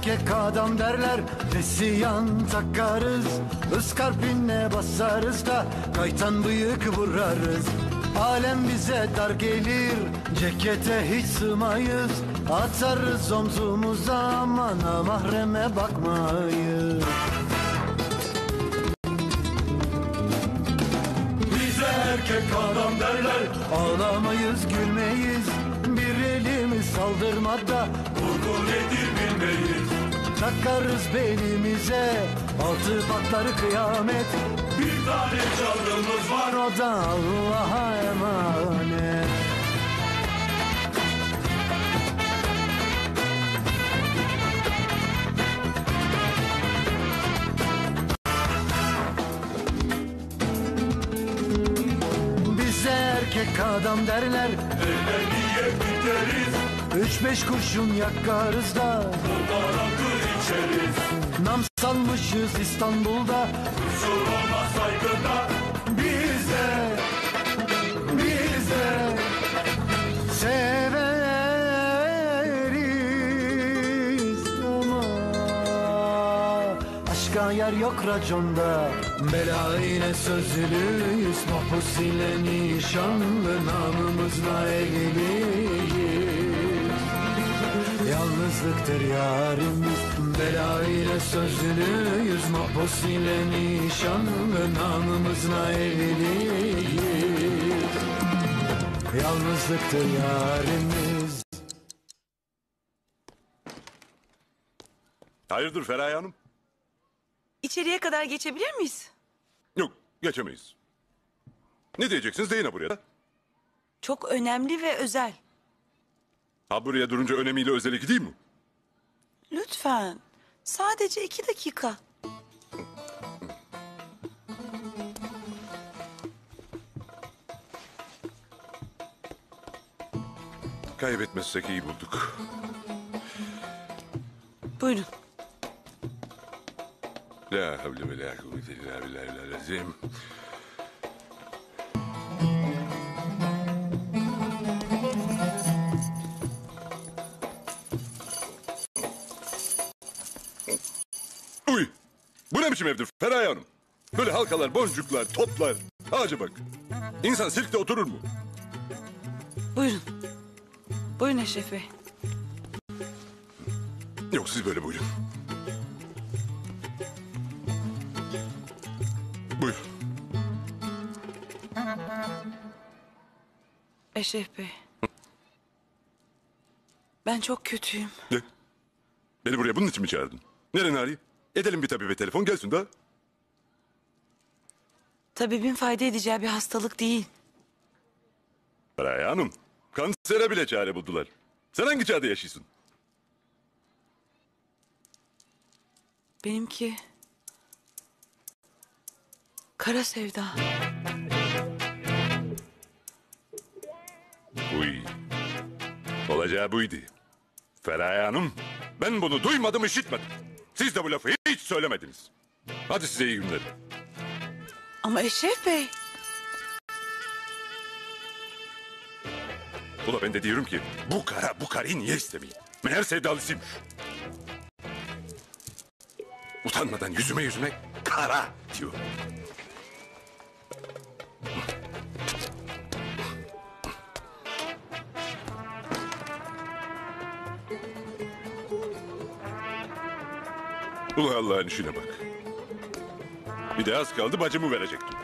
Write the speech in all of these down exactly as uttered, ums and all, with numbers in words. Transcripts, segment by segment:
erkek adam derler, vesiyan takarız. Iskarpinle basarız da kaytan bıyık vurarız. Alem bize dar gelir, cekete hiç sığmayız. Atarız omzumuza, amana mahreme bakmayız. Bize erkek adam derler, ağlamayız gülmeyiz. Bir elimiz saldırmada vurgun nedir bilmeyiz. Takarız belimize altı patları kıyamet. Bir tane canımız var, o da Allah'a emanet. Bize erkek adam derler, evlendiye biteriz. Üç beş kurşun yakarız da bundan akıl içeriz. Nam salmışız İstanbul'da, kusur olmaz saygıda. Bize, bize severiz ama aşka yer yok raconda. Bela ile sözlüyüz, mahpus ile nişanlı, namımızla evliyiz. Yalnızlıktır yarimiz, bela ile sözlüyüz, mahpus ile nişanlı, namımızla evliyiz. Yalnızlıktır yarimiz. Hayırdır Feraye Hanım? İçeriye kadar geçebilir miyiz? Yok, geçemeyiz. Ne diyeceksiniz deyin ha buraya. Çok önemli ve özel. Ha buraya durunca önemiyle özeli değil mi? Lütfen. Sadece iki dakika. Kaybetmezsek iyi bulduk. Buyurun. La havle ve la kuvvete illa billahil azim. Uy! Bu ne biçim evdir Feraye Hanım? Böyle halkalar, boncuklar, toplar. Ağaca bak. İnsan sirkte oturur mu? Buyurun. Buyurun Eşref Bey. Yok siz böyle buyurun. Buyur. Eşref Bey. Ben çok kötüyüm. Ne? Beni buraya bunun için mi çağırdın? Nereye Nari? Edelim bir tabibe telefon gelsin daha. Tabibin fayda edeceği bir hastalık değil. Feraye Hanım, kansere bile çare buldular. Sen hangi çağda yaşıyorsun? Benimki kara sevda. Uy. Olacağı buydu. Feraye Hanım, ben bunu duymadım, işitmedim. Siz de bu lafı hiç söylemediniz. Hadi size iyi günler. Ama Eşref Bey. Ula ben de diyorum ki bu kara bu karıyı niye istemeyeyim? Meğer sevdalısıymış. Utanmadan yüzüme yüzüme kara diyor. Ula Allah'ın işine bak. Bir de az kaldı bacımı verecektim.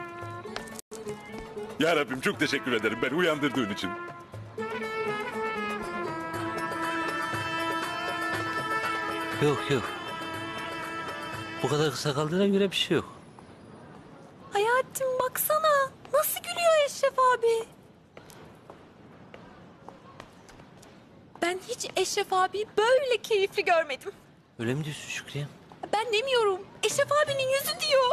Ya Rabbim çok teşekkür ederim beni uyandırdığın için. Yok yok. Bu kadar kısa kaldığına göre bir şey yok. Hayatım baksana. Nasıl gülüyor Eşref abi. Ben hiç Eşref abi böyle keyifli görmedim. Öyle mi diyorsun Şükriye? Ben demiyorum. Eşref abinin yüzü diyor.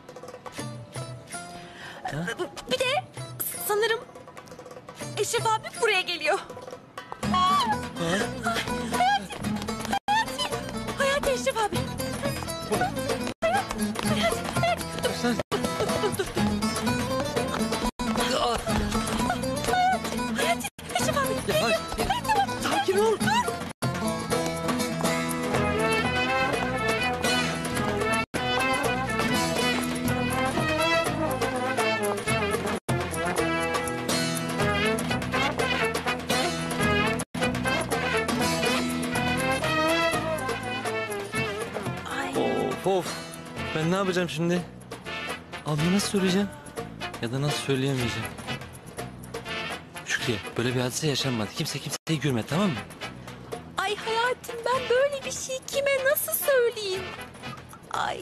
Ha? Bir de sanırım Eşref abi buraya geliyor. Hayati, Hayati, Hayati Eşref abi. Hayati, Hayati, Hayati. Dur, Sen... dur, dur, dur, dur. Hayati, Hayati, Eşref abi. Ya, Geliyor. ya, Tamam. sakin ol. Dur. Of. Ben ne yapacağım şimdi? Abi nasıl söyleyeceğim? Ya da nasıl söyleyemeyeceğim? Şükriye, böyle bir hadise yaşanmadı. Kimse kimseyi görmedi, tamam mı? Ay hayatım, ben böyle bir şey kime nasıl söyleyeyim? Ay.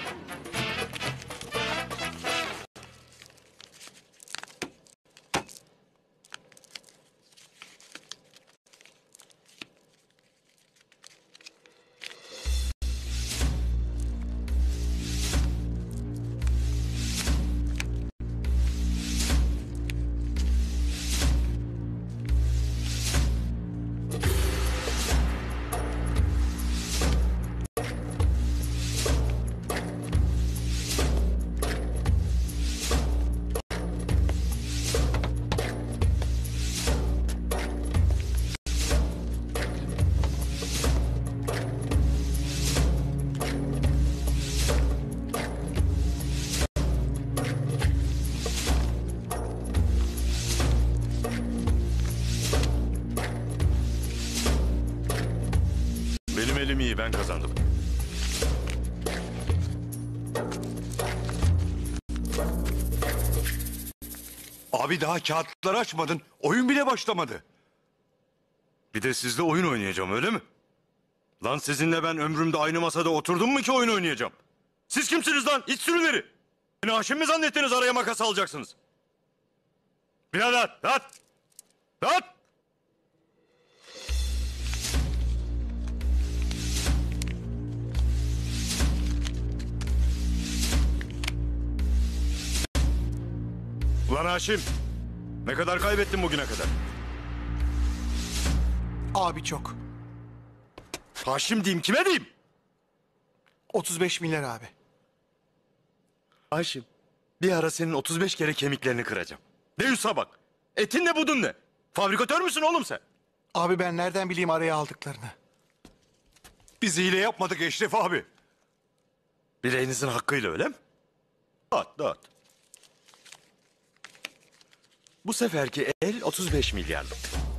Benim elim iyi, ben kazandım. Abi daha kağıtları açmadın. Oyun bile başlamadı. Bir de sizle oyun oynayacağım, öyle mi? Lan sizinle ben ömrümde aynı masada oturdum mu ki oyun oynayacağım? Siz kimsiniz lan? İç sürüleri. Beni Haşim mi zannettiniz, araya makas alacaksınız? Birader, rahat! Rahat! Ulan Haşim, ne kadar kaybettin bugüne kadar? Abi çok. Haşim diyeyim, kime diyeyim? otuz beş milyar abi. Haşim, bir ara senin otuz beş kere kemiklerini kıracağım. Deus'a bak, etin ne budun ne? Fabrikatör müsün oğlum sen? Abi ben nereden bileyim araya aldıklarını? Biz hile yapmadık Eşref abi. Bileğinizin hakkıyla, öyle mi? Dağıt, dağıt. Bu seferki el otuz beş milyarlık.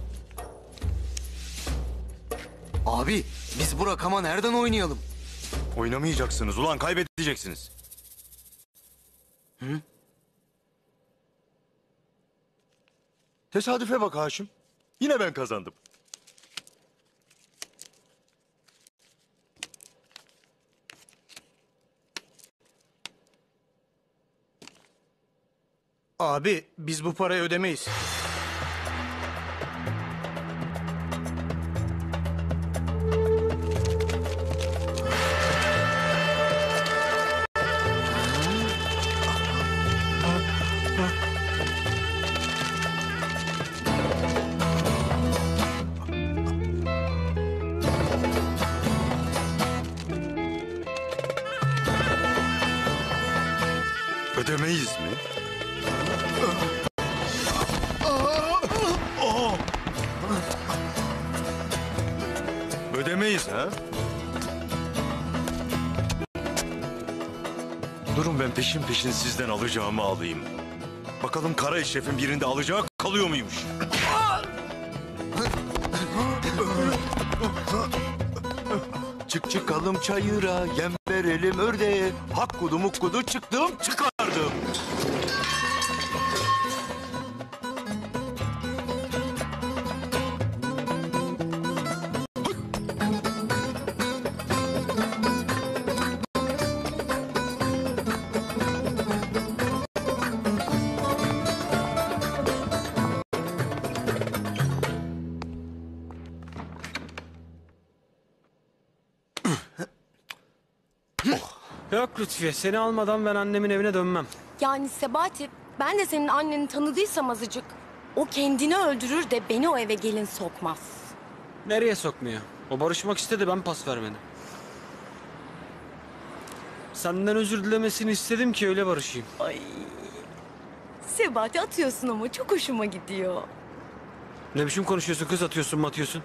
Abi biz bu rakama nereden oynayalım? Oynamayacaksınız ulan, kaybedeceksiniz. Hı? Tesadüfe bak Haşim. Yine ben kazandım. Abi biz bu parayı ödemeyiz. Ödemeyiz mi? Ödemeyiz ha? Durun ben peşin peşin sizden alacağımı alayım. Bakalım Kara Eşref'in birinde alacağı kalıyor muymuş? Çık çıkalım çayıra, yem verelim ördeğe. Hak kudu mukkudu çıktım çıkardım. Yok Lütfiye, seni almadan ben annemin evine dönmem. Yani Sebati, ben de senin anneni tanıdıysam azıcık, o kendini öldürür de beni o eve gelin sokmaz. Nereye sokmuyor? O barışmak istedi, ben pas vermedim. Senden özür dilemesini istedim ki öyle barışayım. Ay. Sebati atıyorsun ama çok hoşuma gidiyor. Ne biçim konuşuyorsun kız, atıyorsun mu atıyorsun?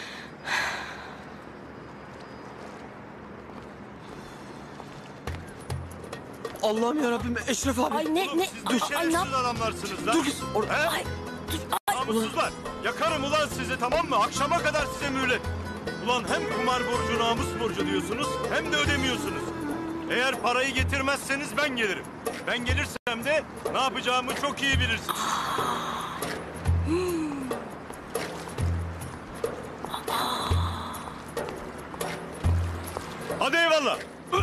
Allah'ım yarabbim, Eşref abi. Ay ne ne? Siz Ay, ay, ne yap- şerefsiz adamlarsınız lan. Dur kız. Or- He? Ay, dur, ay. Namussuzlar. Yakarım ulan sizi, tamam mı? Akşama kadar size mühlet. Ulan hem kumar borcu namus borcu diyorsunuz hem de ödemiyorsunuz. Eğer parayı getirmezseniz ben gelirim. Ben gelirsem de ne yapacağımı çok iyi bilirsiniz. Hadi eyvallah.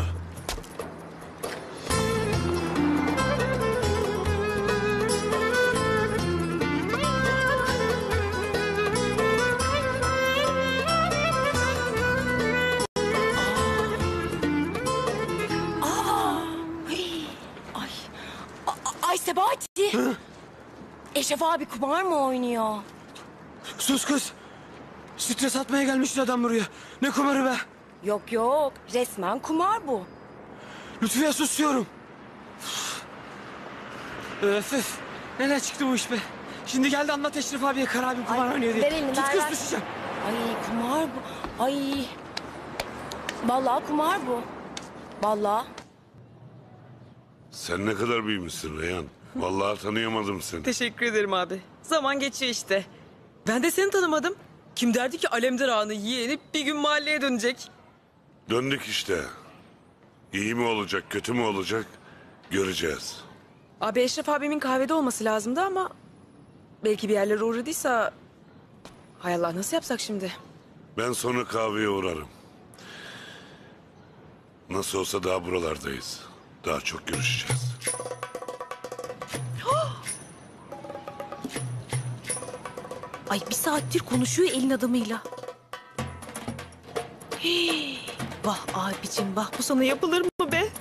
Ay. A- Ay Sebati. Eşref abi kumar mı oynuyor? Sus kız. Stres atmaya gelmişti adam buraya. Ne kumarı be? Yok yok. Resmen kumar bu. Lütfiye susuyorum. Öf öf. Nereden çıktı bu iş be? Şimdi geldi anlat Eşref abiye Kara abim kumar Ay, oynuyor diye. ver elini, Tut ver, kız ver. düşeceğim. Ay kumar bu. Ay. Vallahi kumar bu. Vallahi. Sen ne kadar büyümüşsün Reyhan. Vallahi tanıyamadım seni. Teşekkür ederim abi. Zaman geçiyor işte. Ben de seni tanımadım. Kim derdi ki Alemdar Ağa'nın yeğeni bir gün mahalleye dönecek? Döndük işte. İyi mi olacak, kötü mü olacak göreceğiz. Abi Eşref abimin kahvede olması lazımdı ama... belki bir yerlere uğradıysa... Hay Allah, nasıl yapsak şimdi? Ben sonra kahveye uğrarım. Nasıl olsa daha buralardayız. Daha çok görüşeceğiz. Ay bir saattir konuşuyor elin adamıyla. Hii, vah abicim vah. Bu sana yapılır mı be?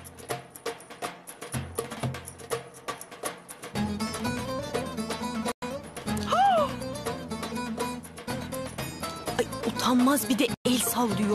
Ay utanmaz bir de el sallıyor.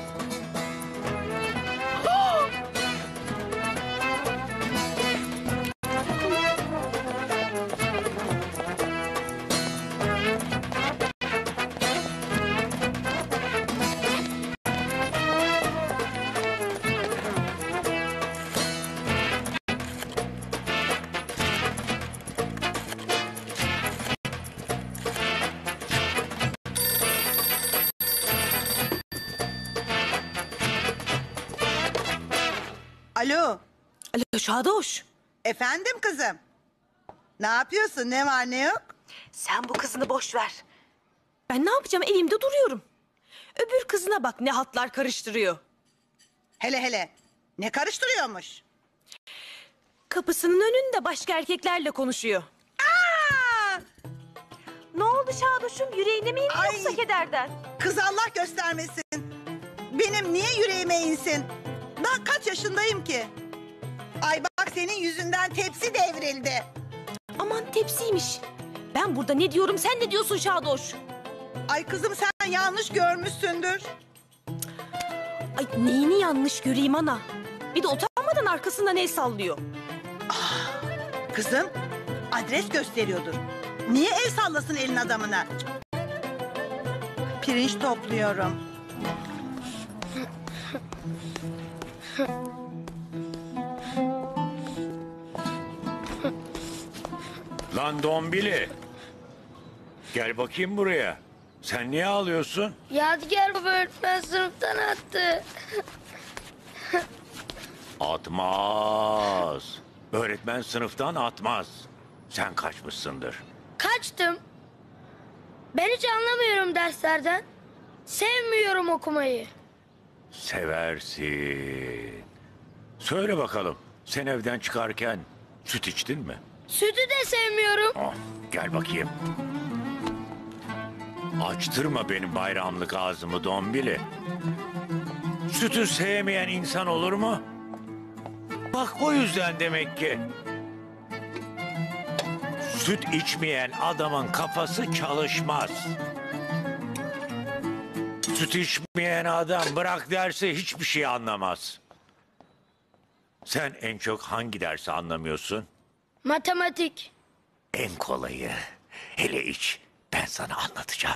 Alo, Alo Şadoş. efendim kızım. Ne yapıyorsun? Ne var ne yok? Sen bu kızını boş ver. Ben ne yapacağım, evimde duruyorum. Öbür kızına bak ne hatlar karıştırıyor. Hele hele. Ne karıştırıyormuş? Kapısının önünde başka erkeklerle konuşuyor. Aa! Ne oldu Şadoş'um, yüreğine mi indi Ay! yoksa kederden? Kız Allah göstermesin. Benim niye yüreğime insin? Daha kaç yaşındayım ki? Ay bak senin yüzünden tepsi devrildi. Aman tepsiymiş. Ben burada ne diyorum, sen ne diyorsun Şadoş? Ay kızım sen yanlış görmüşsündür. Ay neyini yanlış göreyim ana? Bir de utanmadan arkasından el sallıyor. Kızım adres gösteriyordur. Niye el sallasın elin adamına? Pirinç topluyorum. Lan Dombili. Gel bakayım buraya. Sen niye ağlıyorsun? Yadigar baba öğretmen sınıftan attı. Atmaz. Öğretmen sınıftan atmaz. Sen kaçmışsındır. Kaçtım. Ben hiç anlamıyorum derslerden. Sevmiyorum okumayı. Seversin. Söyle bakalım. Sen evden çıkarken süt içtin mi? Sütü de sevmiyorum. Oh, gel bakayım. Açtırma benim bayramlık ağzımı Dombili. Sütü sevmeyen insan olur mu? Bak o yüzden demek ki. Süt içmeyen adamın kafası çalışmaz. Süt içmeyen adam bırak derse hiçbir şey anlamaz. Sen en çok hangi dersi anlamıyorsun? Matematik. En kolayı. Hele iç. Ben sana anlatacağım.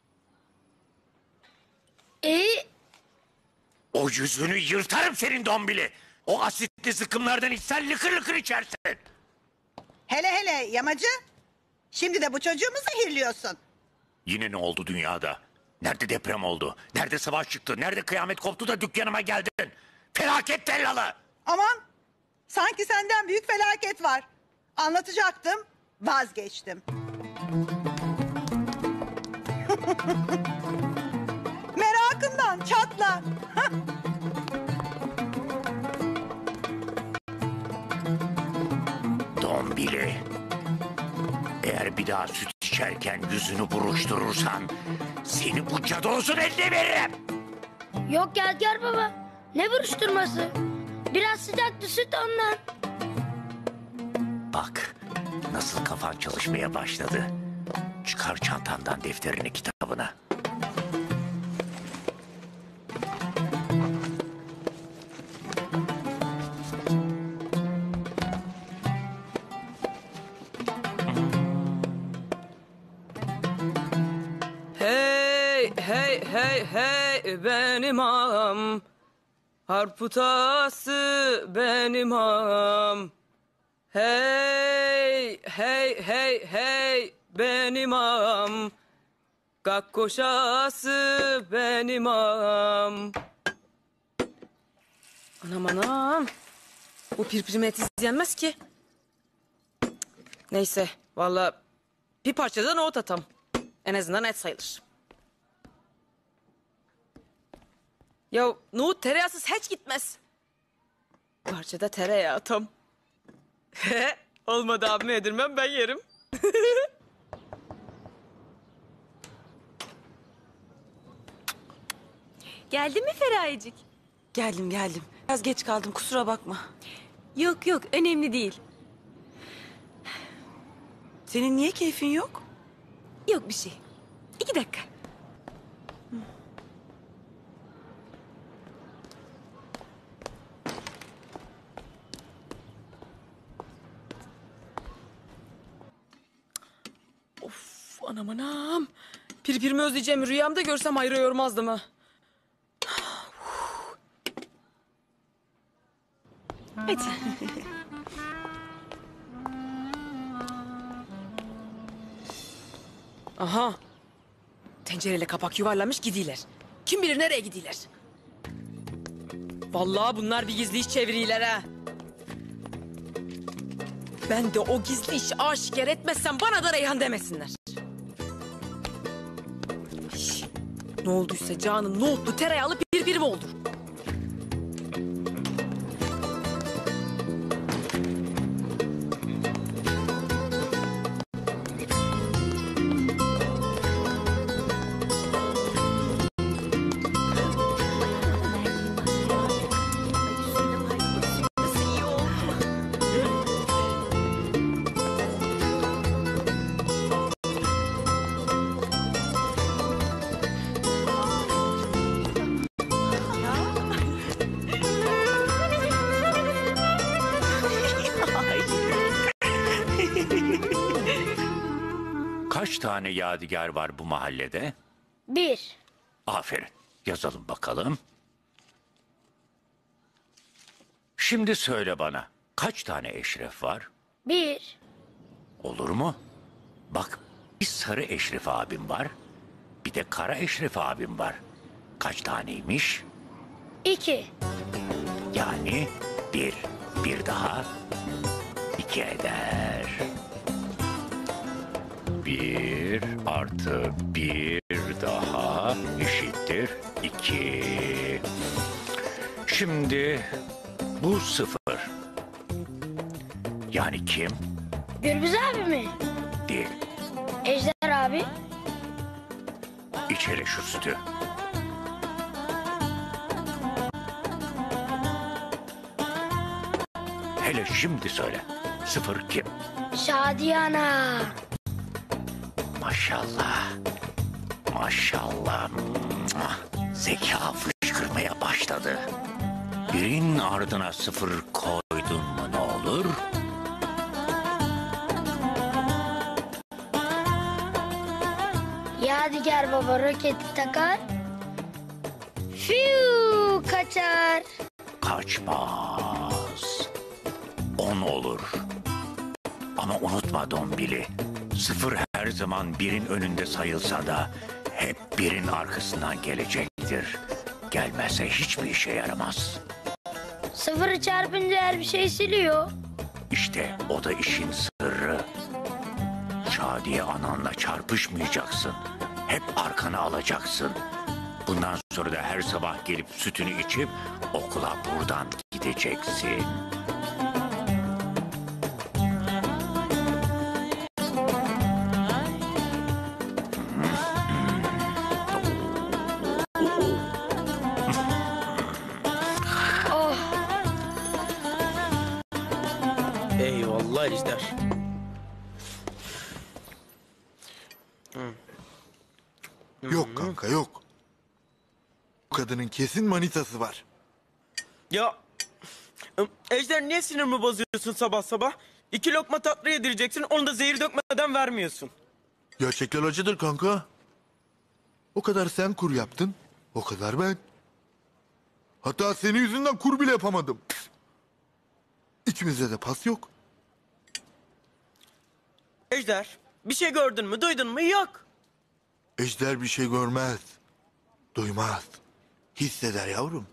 İyi. O yüzünü yırtarım senin Dombili. O asitli zıkkımlardan içsen lıkır lıkır içersin. Hele hele yamacı. Şimdi de bu çocuğu mu zehirliyorsun? Yine ne oldu dünyada? Nerede deprem oldu? Nerede savaş çıktı? Nerede kıyamet koptu da dükkanıma geldin? Felaket tellalı. Aman sanki senden büyük felaket var. Anlatacaktım, vazgeçtim. Merakından çatla. Dombili. Eğer bir daha süt içerken yüzünü buruşturursan seni bu cadozun eline veririm. Yok Yadigar baba. Ne buruşturması? Biraz sıcaktı süt ondan. Bak nasıl kafan çalışmaya başladı. Çıkar çantandan defterini, kitabını. Hey hey hey hey benim ağam. Harputası benim ağam. Hey hey hey hey benim ağam. Gakkoşası benim ağam. Anam anam. Bu pirpirime et izlenmez ki. Neyse vallahi bir parçadan nohut atam. En azından et sayılır. Ya nohut tereyağsız hiç gitmez. Parçada tereyağı atam. Olmadı abime yedirmem, ben yerim. Geldin mi Feraye'cik? Geldim geldim. Biraz geç kaldım, kusura bakma. Yok yok, önemli değil. Senin niye keyfin yok? Yok bir şey. İki dakika. Of anam anam. Pirpirimi özleyeceğim, rüyamda görsem ayrı yormazdım ha. Hadi. Aha. Tencereyle kapak yuvarlamış gidiyorlar. Kim bilir nereye gidiyorlar. Vallahi bunlar bir gizli iş çeviriyorlar ha. Ben de o gizli işi aşikar etmezsem bana da Reyhan demesinler. Ay, ne olduysa canım nohutlu tereyağlı birbirim oldu. Kaç tane yadigar var bu mahallede? Bir. Aferin. Yazalım bakalım. Şimdi söyle bana. Kaç tane Eşref var? Bir. Olur mu? Bak bir sarı Eşref abim var. Bir de kara Eşref abim var. Kaç taneymiş? İki. Yani bir. Bir daha. İki eder. Bir artı bir daha eşittir iki. Şimdi bu sıfır. Yani kim? Gürbüz abi mi? Değil. Ejder abi. İç hele şu sütü. Hele şimdi söyle. Sıfır kim? Şadiye ana. Maşallah. Maşallah. Mua. Zeka fışkırmaya başladı. Birinin ardına sıfır koydun mu ne olur? Yadigar baba roketi takar. Fiu kaçar. Kaçmaz. On olur. Ama unutma Dombili. Sıfır her zaman birin önünde sayılsa da hep birin arkasından gelecektir. Gelmezse hiçbir işe yaramaz. Sıfırı çarpınca her bir şey siliyor. İşte o da işin sırrı. Şadiye ananla çarpışmayacaksın. Hep arkana alacaksın. Bundan sonra da her sabah gelip sütünü içip okula buradan gideceksin. Oh, Eyvallah Ejder. Yok kanka yok. Bu kadının kesin manitası var. Ya ım, Ejder niye sinirimi bozuyorsun sabah sabah? İki lokma tatlı yedireceksin, onu da zehir dökmeden vermiyorsun. Gerçekler acıdır kanka. O kadar sen kur yaptın, o kadar ben. Hatta senin yüzünden kur bile yapamadım. İkimizde de pas yok. Ejder, bir şey gördün mü, duydun mu? Yok. Ejder bir şey görmez, duymaz, hisseder yavrum.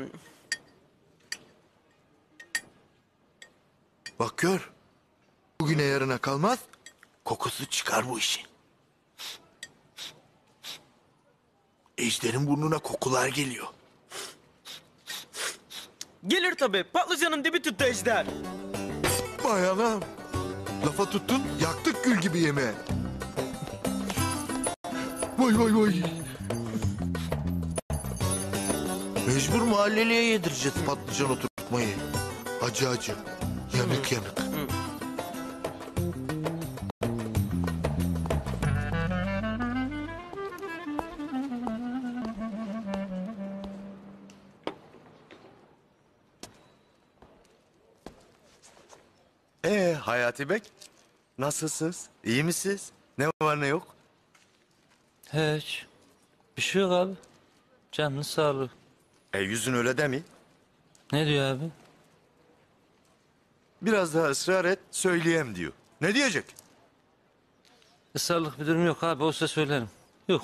Bak gör, bugüne yarına kalmaz, kokusu çıkar bu işin. Ejder'in burnuna kokular geliyor. Gelir tabii, patlıcanın dibi tuttu Ejder. Vay anam, lafa tuttun, yaktık gül gibi yemeğe. Vay vay vay. Mecbur mahalleliye yedireceğiz patlıcan oturtmayı. Acı acı, yanık yanık. Ee Hayati Bey, nasılsınız? İyi misiniz? Ne var ne yok? Hiç. Bir şey yok abi. Canın sağlığı. E yüzün öyle demi. Ne diyor abi? Biraz daha ısrar et, söyleyeyim diyor. Ne diyecek? Israrlık bir durum yok abi. Olsa söylerim. Yok.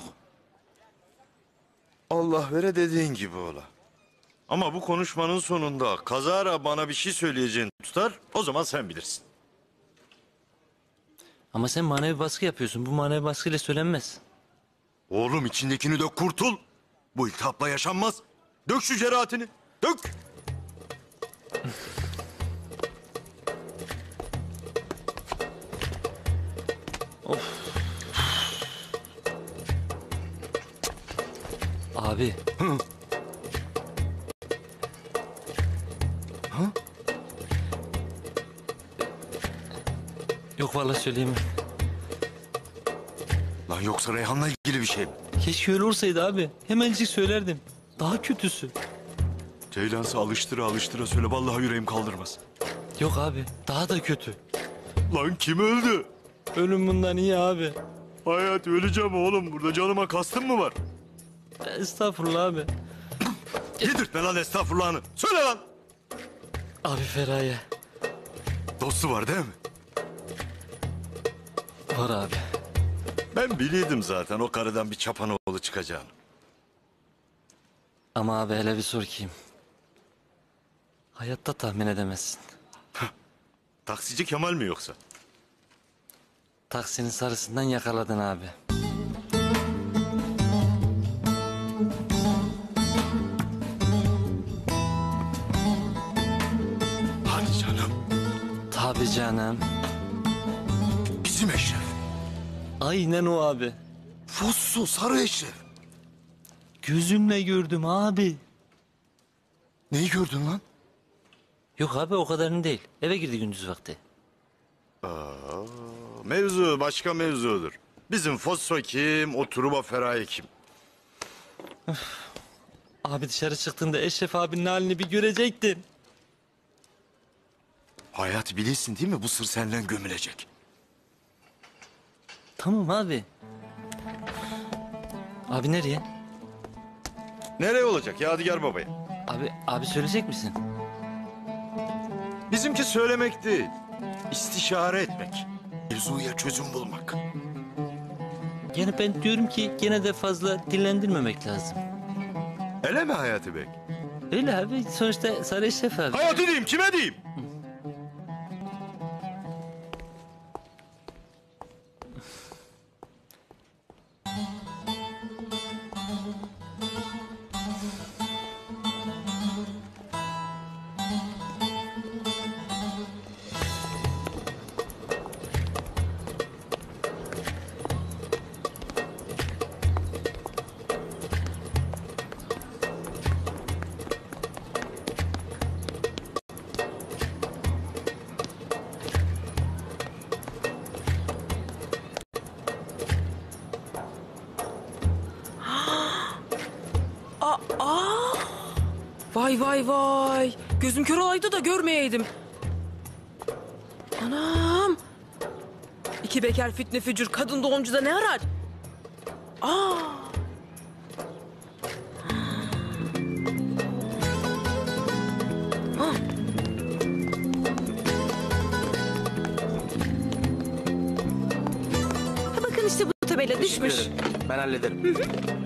Allah vere dediğin gibi ola. Ama bu konuşmanın sonunda kazara bana bir şey söyleyeceğini tutar, o zaman sen bilirsin. Ama sen manevi baskı yapıyorsun. Bu manevi baskıyla söylenmez. Oğlum içindekini dök kurtul. Bu iltihapla yaşanmaz. Dök şu cerahatini, dök. Abi. Hı. Ha? Yok vallahi söyleyeyim. Lan yoksa Reyhan'la ilgili bir şey mi? Keşke öyle olsaydı abi. Hemencik söylerdim. Daha kötüsü. Ceylan'sa alıştıra alıştıra söyle, vallahi yüreğim kaldırmaz. Yok abi. Daha da kötü. Lan kim öldü? Ölüm bundan iyi abi. Hayat öleceğim oğlum. Burada canıma kastın mı var? Estağfurullah abi. Yedirtme lan estağfurullahını. Söyle lan. Abi Feraye. Dostu var değil mi? Var abi. Ben biliyordum zaten o karıdan bir çapanoğlu çıkacağını. Ama abi hele bir sor kim? Hayatta tahmin edemezsin. Taksici Kemal mi yoksa? Taksinin sarısından yakaladın abi. Hadi canım. Tabii canım. Bizim Eşref. Aynen o abi. Fossu sarı Eşref. Gözümle gördüm abi. Neyi gördün lan? Yok abi o kadarını değil. Eve girdi gündüz vakti. Aa, mevzu başka mevzudur. Bizim Fosso kim, o Truba Feraye kim? Abi dışarı çıktığında Eşref abinin halini bir görecektin. Hayat bilirsin değil mi? Bu sır senden gömülecek. Tamam abi. Abi nereye? Nereye olacak Yadigar Baba'ya? Abi abi söyleyecek misin? Bizimki söylemek değil, istişare etmek. Mevzuya çözüm bulmak. Yani ben diyorum ki gene de fazla dillendirmemek lazım. Öyle mi Hayati Bey? Öyle abi sonuçta sana Eşref abi. Hayati diyeyim, kime diyeyim? Aa! Vay vay vay. Gözüm kör olaydı da görmeyeydim. Anam. İki bekar fitne fücur kadın doğumcuda ne arar? Aa! Ah. Ha, bakın işte bu tabela düşmüş. Ben hallederim.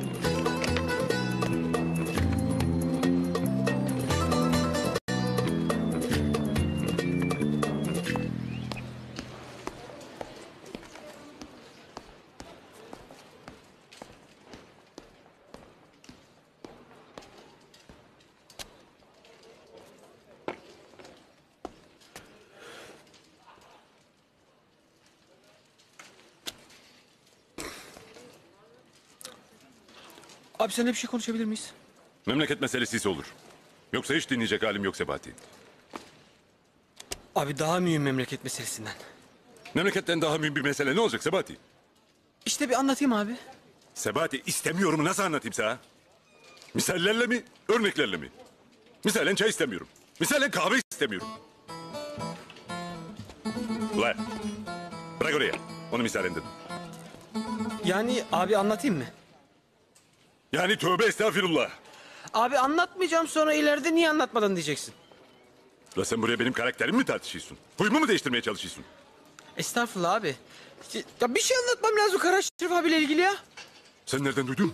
Abi seninle bir şey konuşabilir miyiz? Memleket meselesi olur. Yoksa hiç dinleyecek halim yok Sebati. Abi daha mühim memleket meselesinden. Memleketten daha mühim bir mesele ne olacak Sebati? İşte bir anlatayım abi. Sebati istemiyorum, nasıl anlatayım sana? Misallerle mi, örneklerle mi? Misalen çay istemiyorum. Misalen kahve istemiyorum. Ulan bırak oraya. Onu misalen dedim. Yani abi anlatayım mı? Yani tövbe estağfirullah. Abi anlatmayacağım, sonra ileride niye anlatmadın diyeceksin. La sen buraya benim karakterimi mi tartışıyorsun? Huyumu mu değiştirmeye çalışıyorsun? Estağfurullah abi. Ya bir şey anlatmam lazım Kara Şerif abiyle ilgili ya. Sen nereden duydun?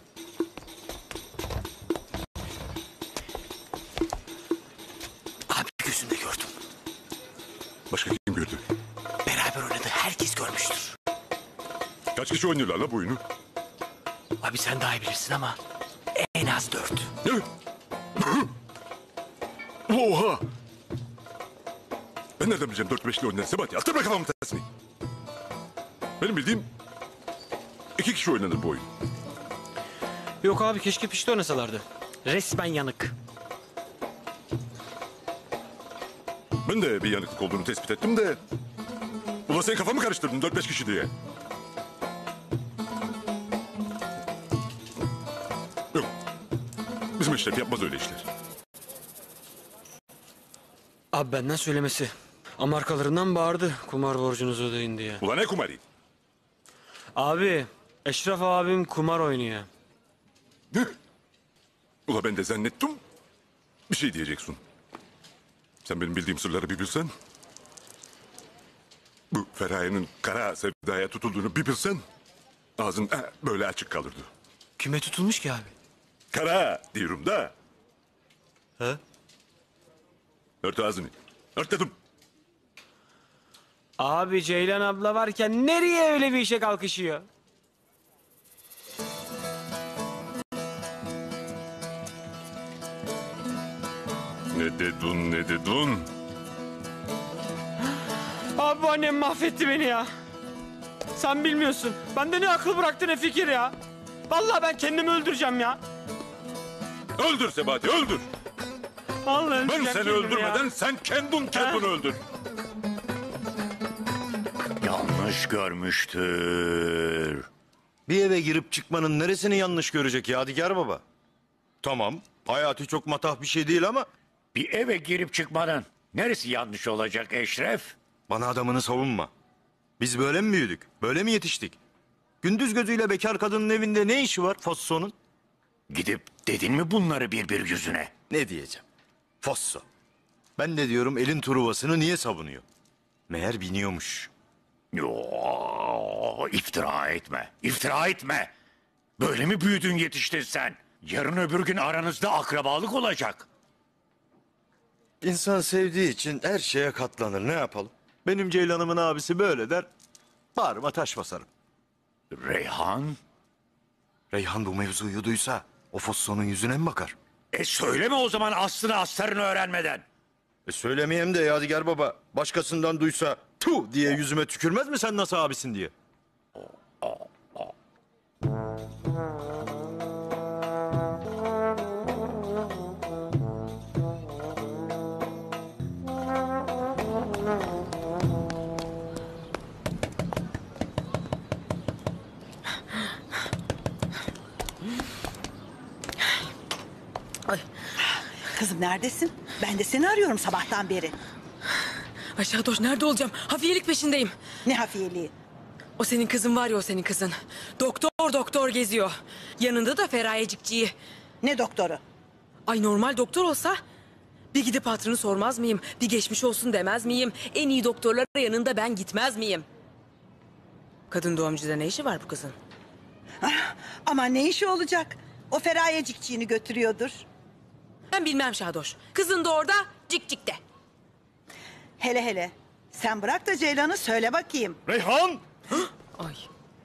Abi gözümde gördüm. Başka kim gördü? Beraber oynadı, herkes görmüştür. Kaç kişi oynuyorlar la bu oyunu? Abi sen daha iyi bilirsin ama en az dört. Ne? Oha! Ben nereden bileceğim dört beşli oyunları Sebati? Attırma kafamın tersini. Benim bildiğim iki kişi oynanır bu oyun. Yok abi, keşke pişti oynasalardı. Resmen yanık. Ben de bir yanıklık olduğunu tespit ettim de... Ulan sen kafamı karıştırdın dört beş kişi diye. Yok. Bizim Eşref yapmaz öyle işler. Abi benden söylemesi. Ama arkalarından bağırdı kumar borcunuzu ödeyin diye. Ulan ne kumarı? Abi Eşref abim kumar oynuyor. Ne? Ulan ben de zannettim. Bir şey diyeceksin. Sen benim bildiğim sırları bir bilsen... Bu Feraye'nin kara sevdaya tutulduğunu bir bilsen... Ağzın eh, böyle açık kalırdı. Kime tutulmuş ki abi? Kara diyorum da. He? Ört ağzını. Ört dedim. Abi Ceylan abla varken nereye öyle bir işe kalkışıyor? Ne dedin ne dedin? Abi annem mahvetti beni ya. Sen bilmiyorsun. Bende ne akıl bıraktı ne fikir ya. Vallahi ben kendimi öldüreceğim ya. Öldür Sebati öldür. Vallahi Ben öldüreceğim seni kendimi öldürmeden ya. sen kendin kendini öldür. Yanlış görmüştür. Bir eve girip çıkmanın neresini yanlış görecek Yadigar Baba? Tamam, hayatı çok matah bir şey değil ama... Bir eve girip çıkmanın neresi yanlış olacak Eşref? Bana adamını savunma. Biz böyle mi büyüdük? Böyle mi yetiştik? Gündüz gözüyle bekar kadının evinde ne işi var Fosso'nun? Gidip dedin mi bunları bir bir yüzüne? Ne diyeceğim? Fosso. Ben de diyorum elin turuvasını niye savunuyor? Meğer biniyormuş. Yo, iftira etme, iftira etme. Böyle mi büyüdün yetiştin sen? Yarın öbür gün aranızda akrabalık olacak. İnsan sevdiği için her şeye katlanır. Ne yapalım? Benim Ceylan'ımın abisi böyle der. Bağrıma taş basarım. Reyhan? Reyhan bu mevzuyu duysa o Fosson'un yüzüne mi bakar? E söyleme o zaman aslını astarını öğrenmeden. E söylemeyeyim de Yadigar Baba. Başkasından duysa tu diye yüzüme tükürmez mi sen nasıl abisin diye? Kızım neredesin? Ben de seni arıyorum sabahtan beri. Ay Şadoş nerede olacağım? Hafiyelik peşindeyim. Ne hafiyeliği? O senin kızın var ya o senin kızın. Doktor doktor geziyor. Yanında da Ferayecikçiyi. Ne doktoru? Ay normal doktor olsa bir gidip hatırını sormaz mıyım? Bir geçmiş olsun demez miyim? En iyi doktorlara yanında ben gitmez miyim? Kadın doğumcuda ne işi var bu kızın? Ah, ama ne işi olacak? O Ferayecikçiğini götürüyordur. Ben bilmem Şadoş. Kızın da orada cikcikte. Hele hele. Sen bırak da Ceylan'ı söyle bakayım. Reyhan! Ay.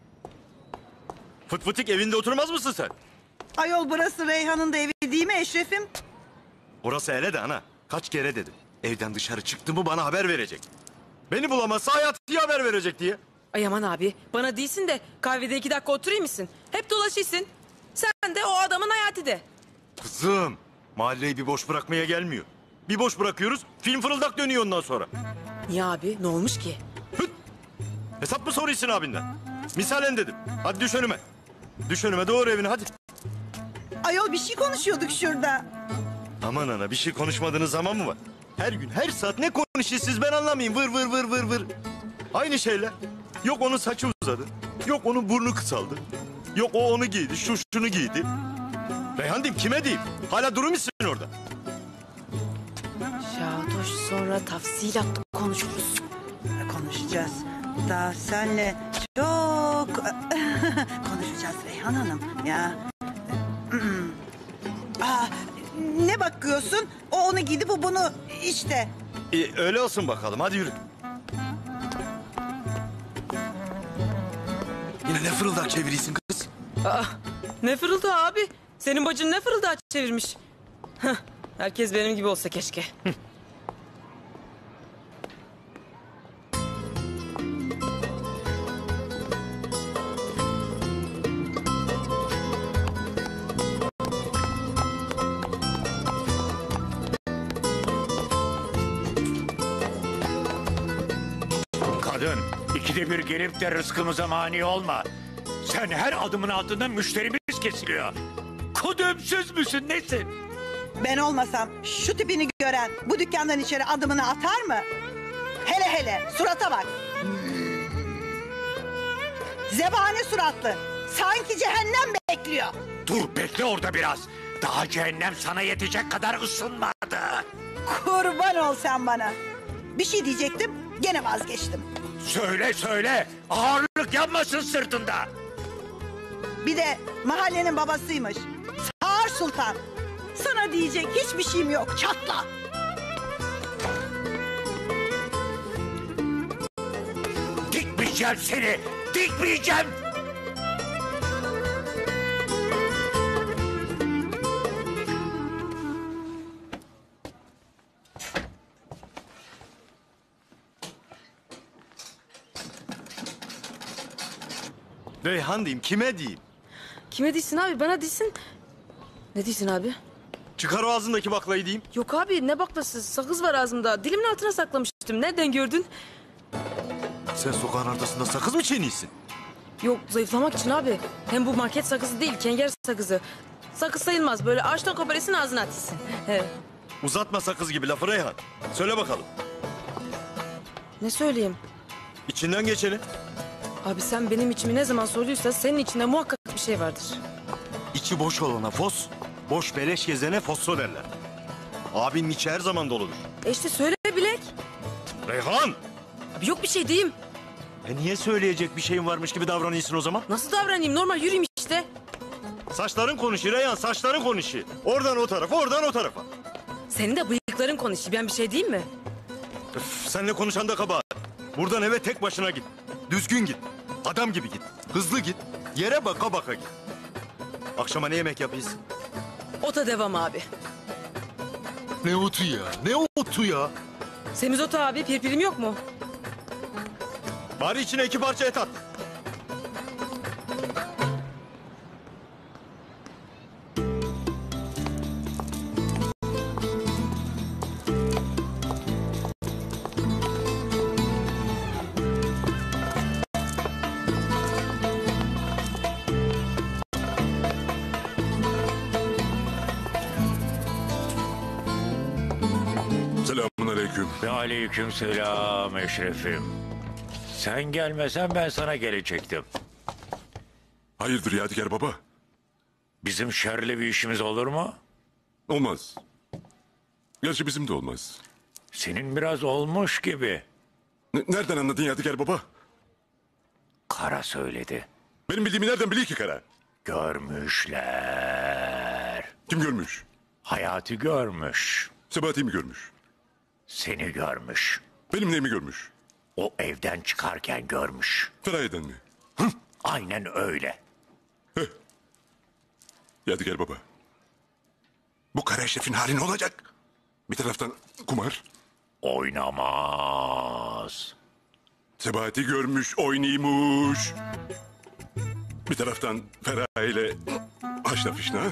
Fıt fıtık evinde oturmaz mısın sen? Ayol burası Reyhan'ın da evi değil mi Eşref'im? Orası hele de ana. Kaç kere dedim. Evden dışarı çıktı mı bana haber verecek. Beni bulamazsa Hayati'ye haber verecek diye. Ay aman abi bana değilsin de kahvede iki dakika oturayım mısın? Hep dolaşırsın. Sen de o adamın Hayati de. Kızım mahalleyi bir boş bırakmaya gelmiyor. Bir boş bırakıyoruz film fırıldak dönüyor ondan sonra. Niye abi ne olmuş ki? Hıt! Hesap mı soruyorsun abinden? Misalen dedim. Hadi düş önüme. Düş önüme doğru evine hadi. Ayol bir şey konuşuyorduk şurada. Aman ana bir şey konuşmadığınız zaman mı var? Her gün her saat ne konuşuyorsunuz ben anlamayayım. Vır vır vır vır vır. Aynı şeyler. Yok onun saçı uzadı. Yok onun burnu kısaldı. Yok o onu giydi. Şu şunu giydi. Reyhan diyeyim kime diyeyim? Hala durur musun orada? Şadoş sonra tafsilatlı konuşuruz. Konuşacağız. Daha senle çok konuşacağız Reyhan Hanım ya. Aa, ne bakıyorsun? O onu giydi bu bunu işte. Ee, öyle olsun bakalım hadi yürü. Yine ne fırıldak çeviriyorsun kız? Aa, ne fırıldı abi? Senin bacın ne fırıldağı çevirmiş? Heh, herkes benim gibi olsa keşke. Kadın, ikide bir gelip de rızkımıza mani olma. Sen her adımın altında müşterimiz kesiliyor. Kudümsüz müsün nesin? Ben olmasam şu tipini gören bu dükkandan içeri adımını atar mı? Hele hele surata bak. Zebani suratlı. Sanki cehennem bekliyor. Dur bekle orada biraz. Daha cehennem sana yetecek kadar ısınmadı. Kurban ol sen bana. Bir şey diyecektim gene vazgeçtim. Söyle söyle. Ağırlık yanmasın sırtında. Bir de mahallenin babasıymış. Sağır Sultan. Sana diyecek hiçbir şeyim yok. Çatla. Dikmeyeceğim seni. Dikmeyeceğim. Reyhan diyeyim kime diyeyim? Kime değilsin abi bana değilsin. Ne değilsin abi? Çıkar o ağzındaki baklayı diyeyim. Yok abi ne baklası sakız var ağzımda. Dilimin altına saklamıştım. Nereden gördün? Sen sokağın ortasında sakız mı çiğniyorsun? Yok zayıflamak için abi. Hem bu market sakızı değil kenger sakızı. Sakız sayılmaz böyle ağaçtan koparasın ağzına atıyorsun. He. Uzatma sakız gibi lafı Reyhan. Söyle bakalım. Ne söyleyeyim? İçinden geçeni. Abi sen benim içimi ne zaman soruyorsan senin içinde muhakkak bir şey vardır. İçi boş olana fos, boş beleş gezene fosso derler. Abinin içi her zaman doludur. E işte söyle bilek. Reyhan! Abi yok bir şey diyeyim. E niye söyleyecek bir şeyin varmış gibi davranıyorsun o zaman? Nasıl davranayım normal yürüyeyim işte. Saçların konuşuyor Reyhan, saçların konuşuyor. Oradan o tarafa, oradan o tarafa. Senin de bıyıkların Çocukların konuşuyor. Ben bir şey diyeyim mi? Öf, senle konuşan da kabahat. Buradan eve tek başına git. Düzgün git. Adam gibi git. Hızlı git. Yere baka baka git. Akşama ne yemek yapıyız? Ota devam abi. Ne otu ya? Ne otu ya? Semizotu abi, pirpirim yok mu? Bari içine iki parça et at. Selamun aleyküm. Ve aleyküm selam Eşref'im. Sen gelmesen ben sana gelecektim. Hayırdır Yadigar baba? Bizim şerli bir işimiz olur mu? Olmaz. Gerçi bizim de olmaz. Senin biraz olmuş gibi. N- nereden anladın Yadigar baba? Kara söyledi. Benim bildiğimi nereden biliyor ki Kara? Görmüşler. Kim görmüş? Hayati görmüş. Sebahati mi görmüş? Seni görmüş. Benim neyimi görmüş? O evden çıkarken görmüş. Feraye'den mi? Aynen öyle. Yadigar baba. Bu Kara Eşref'in hali ne olacak? Bir taraftan kumar. Oynamaz. Sebahati görmüş, oynaymış. Bir taraftan Feraye ile haşla fişna.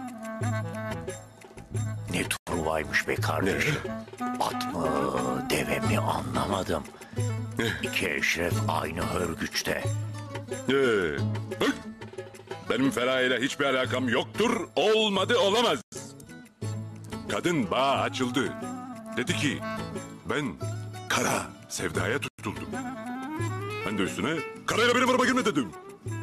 Ne turnuvaymış be kardeşim. At mı, deve mi anlamadım. İki Eşref aynı hörgüçte. Ee, hı? Benim Feraye ile hiçbir alakam yoktur. Olmadı, olamaz. Kadın bağ açıldı. Dedi ki ben kara sevdaya tutuldum. Ben de üstüne karayla benim araba girme dedim.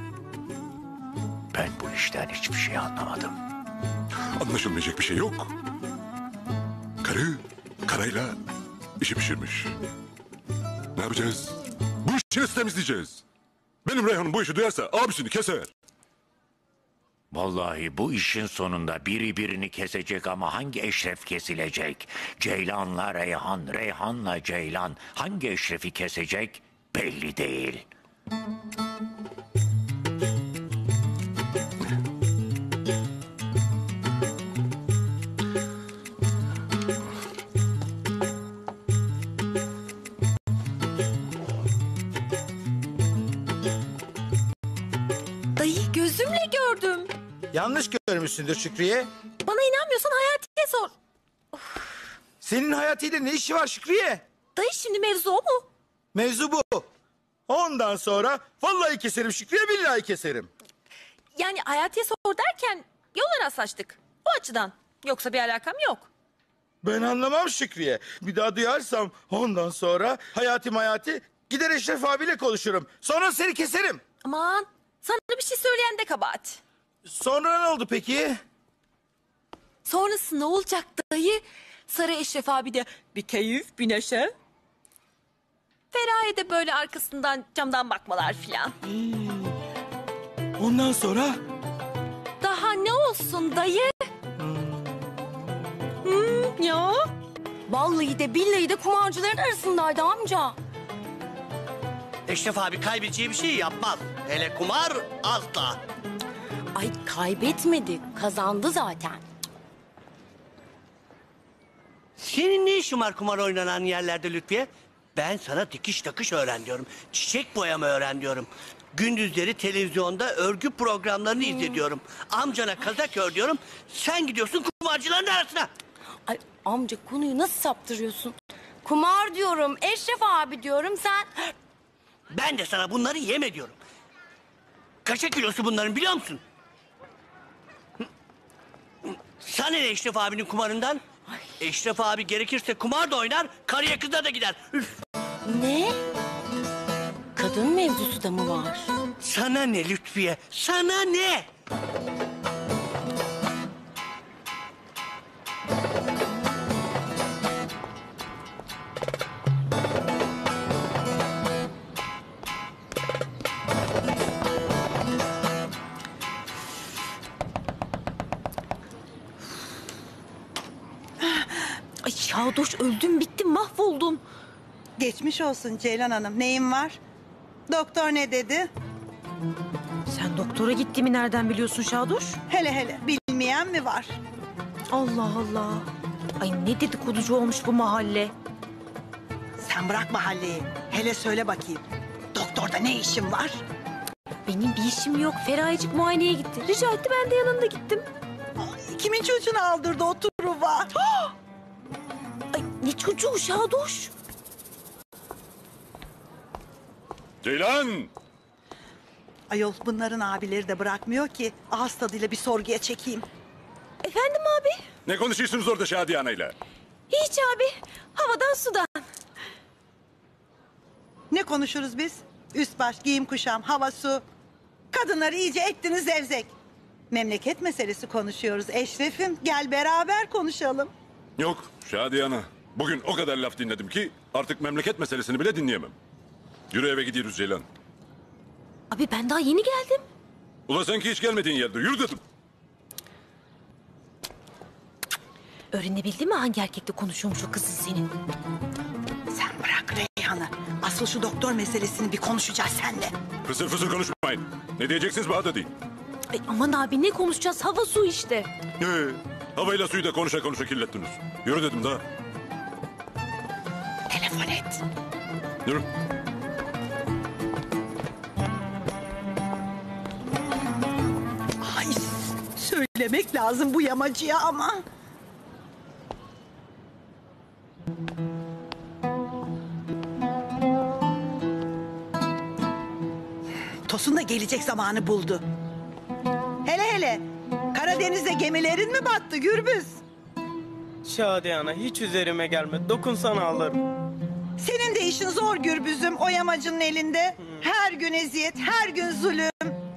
Ben bu işten hiçbir şey anlamadım. Anlaşılmayacak bir şey yok. Karı karayla işi pişirmiş. Ne yapacağız? Bu işi nasıl temizleyeceğiz? Benim Reyhan'ım bu işi duyarsa abisini keser. Vallahi bu işin sonunda biri birini kesecek ama hangi Eşref kesilecek? Ceylan'la Reyhan, Reyhan'la Ceylan hangi Eşref'i kesecek belli değil. Dayı gözümle gördüm. Yanlış görmüşsündür Şükriye. Bana inanmıyorsan Hayati'ye sor. Senin hayatıyla ne işi var Şükriye? Dayı şimdi mevzu o mu? Mevzu bu. Ondan sonra vallahi keserim Şükriye, billahi keserim. Yani Hayati'ye sor derken yollara rastlaştık. O açıdan. Yoksa bir alakam yok. Ben anlamam Şükriye. Bir daha duyarsam ondan sonra hayati hayati gider Eşref abiyle konuşurum. Sonra seni keserim. Aman sana bir şey söyleyen de kabahat. Sonra ne oldu peki? Sonrası ne olacak dayı? Sarı Eşref abi de bir keyif, bir neşe. Feraye de böyle arkasından camdan bakmalar filan. Ondan sonra? Daha ne olsun dayı? Hmm, ya. Vallahi de billahi de kumarcıların arasındaydı amca. Eşref abi kaybedeceği bir şey yapmaz. Hele kumar asla. Ay kaybetmedi, kazandı zaten. Senin ne işin var kumar oynanan yerlerde Lütfiye? Ben sana dikiş takış öğren diyorum. Çiçek boyama öğren diyorum. Gündüzleri televizyonda örgü programlarını izle diyorum. Amcana kazak ör diyorum. Sen gidiyorsun kumarcıların arasına. Ay amca konuyu nasıl saptırıyorsun? Kumar diyorum, Eşref abi diyorum sen... Ben de sana bunları yeme diyorum. Kaça kilosu bunların biliyor musun? Sana ne Eşref abinin kumarından? Ay. Eşref abi gerekirse kumar da oynar, karıya kıza da gider. Üf. Ne? Kadın mevzusu da mı var? Sana ne Lütfiye, sana ne? Ay Şadoş öldüm bittim mahvoldum. Geçmiş olsun Ceylan Hanım. Neyin var? Doktor ne dedi? Sen doktora gittiğimi nereden biliyorsun Şadoş? Hele hele bilmeyen mi var? Allah Allah. Ay ne dedikoducu olmuş bu mahalle. Sen bırak mahalleyi. Hele söyle bakayım. Doktorda ne işin var? Benim bir işim yok. Ferayecik muayeneye gitti. Rica etti ben de yanında gittim. Ay, kimin çocuğunu aldırdı o Truva? Ay ne çocuğu Şadoş? Ceylan! Ayol bunların abileri de bırakmıyor ki ağız tadıyla bir sorguya çekeyim. Efendim abi? Ne konuşuyorsunuz orada Şadiye Ana'yla? Hiç abi. Havadan sudan. Ne konuşuruz biz? Üst baş, giyim kuşam, hava su. Kadınları iyice ettiniz zevzek. Memleket meselesi konuşuyoruz Eşref'im. Gel beraber konuşalım. Yok Şadiye Ana. Bugün o kadar laf dinledim ki artık memleket meselesini bile dinleyemem. Yürü eve gidiyoruz Ceylan. Abi ben daha yeni geldim. Ula sanki hiç gelmediğin yerde. Yürü dedim. Öğrenebildin mi hangi erkekle konuşuyormuş o kızın senin? Sen bırak Reyhan'ı. Asıl şu doktor meselesini bir konuşacağız seninle. Fısır fısır konuşmayın. Ne diyeceksiniz bana da deyin. Ay aman abi ne konuşacağız? Hava su işte. Ee, havayla suyu da konuşa konuşa kirlettiniz. Yürü dedim daha. Telefon et. Yürü. Ay, söylemek lazım bu yamacıya ama. Tosun da gelecek zamanı buldu. Hele hele Karadeniz'de gemilerin mi battı Gürbüz? Şadiye Ana hiç üzerime gelme. Dokunsana ağlarım. Senin de işin zor Gürbüz'üm o yamacının elinde. Her gün eziyet, her gün zulüm.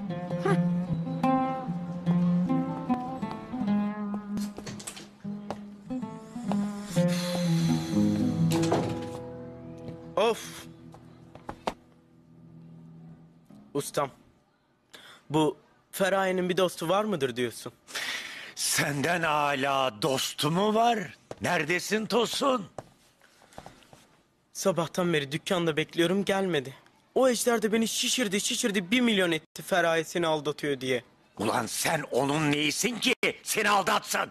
Of. Ustam. Bu Feraye'nin bir dostu var mıdır diyorsun? Senden hala dostu mu var? Neredesin Tosun? Sabahtan beri dükkanda bekliyorum gelmedi. O ejder de beni şişirdi şişirdi bir milyon etti Feraye seni aldatıyor diye. Ulan sen onun neyisin ki seni aldatsın?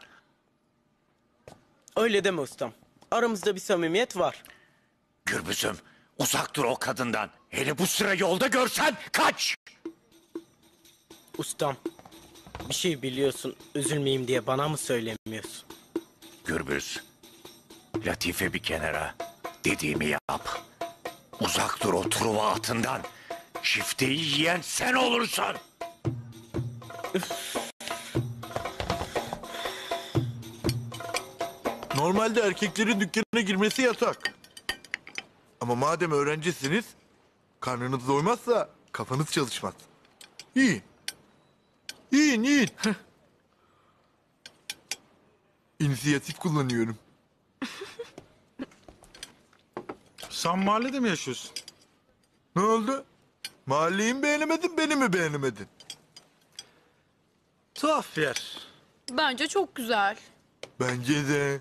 Öyle deme ustam. Aramızda bir samimiyet var. Gürbüzüm uzak dur o kadından. Hele bu sıra yolda görsen kaç! Ustam bir şey biliyorsun üzülmeyeyim diye bana mı söylemiyorsun? Gürbüz, Latife bir kenara. Dediğimi yap. Uzak dur o Truva atından. Çifteyi yiyen sen olursun. Normalde erkeklerin dükkana girmesi yasak. Ama madem öğrencisiniz, karnınız doymazsa kafanız çalışmaz. Yiyin. Yiyin, yiyin. İnisiyatif kullanıyorum. Sen mahallede mi yaşıyorsun? Ne oldu? Mahalleyi mi beğenemedin, beni mi beğenemedin? Tuhaf yer. Bence çok güzel. Bence de.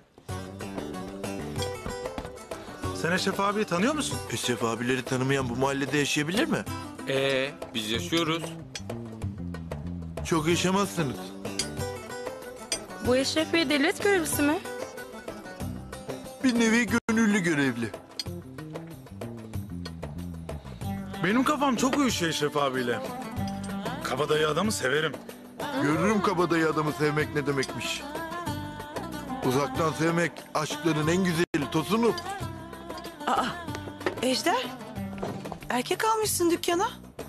Sen Eşref abiyi tanıyor musun? Eşref abileri tanımayan bu mahallede yaşayabilir mi? Ee, biz yaşıyoruz. Çok yaşamazsınız. Bu Eşref Bey devlet görevlisi mi? Bir nevi gönüllü görevli. Benim kafam çok uyuşuyor Eşref abiyle. Kabadayı adamı severim. Görürüm kabadayı adamı sevmek ne demekmiş. Uzaktan sevmek aşkların en güzeli Tosunum. Aa, Ejder. Erkek almışsın dükkana.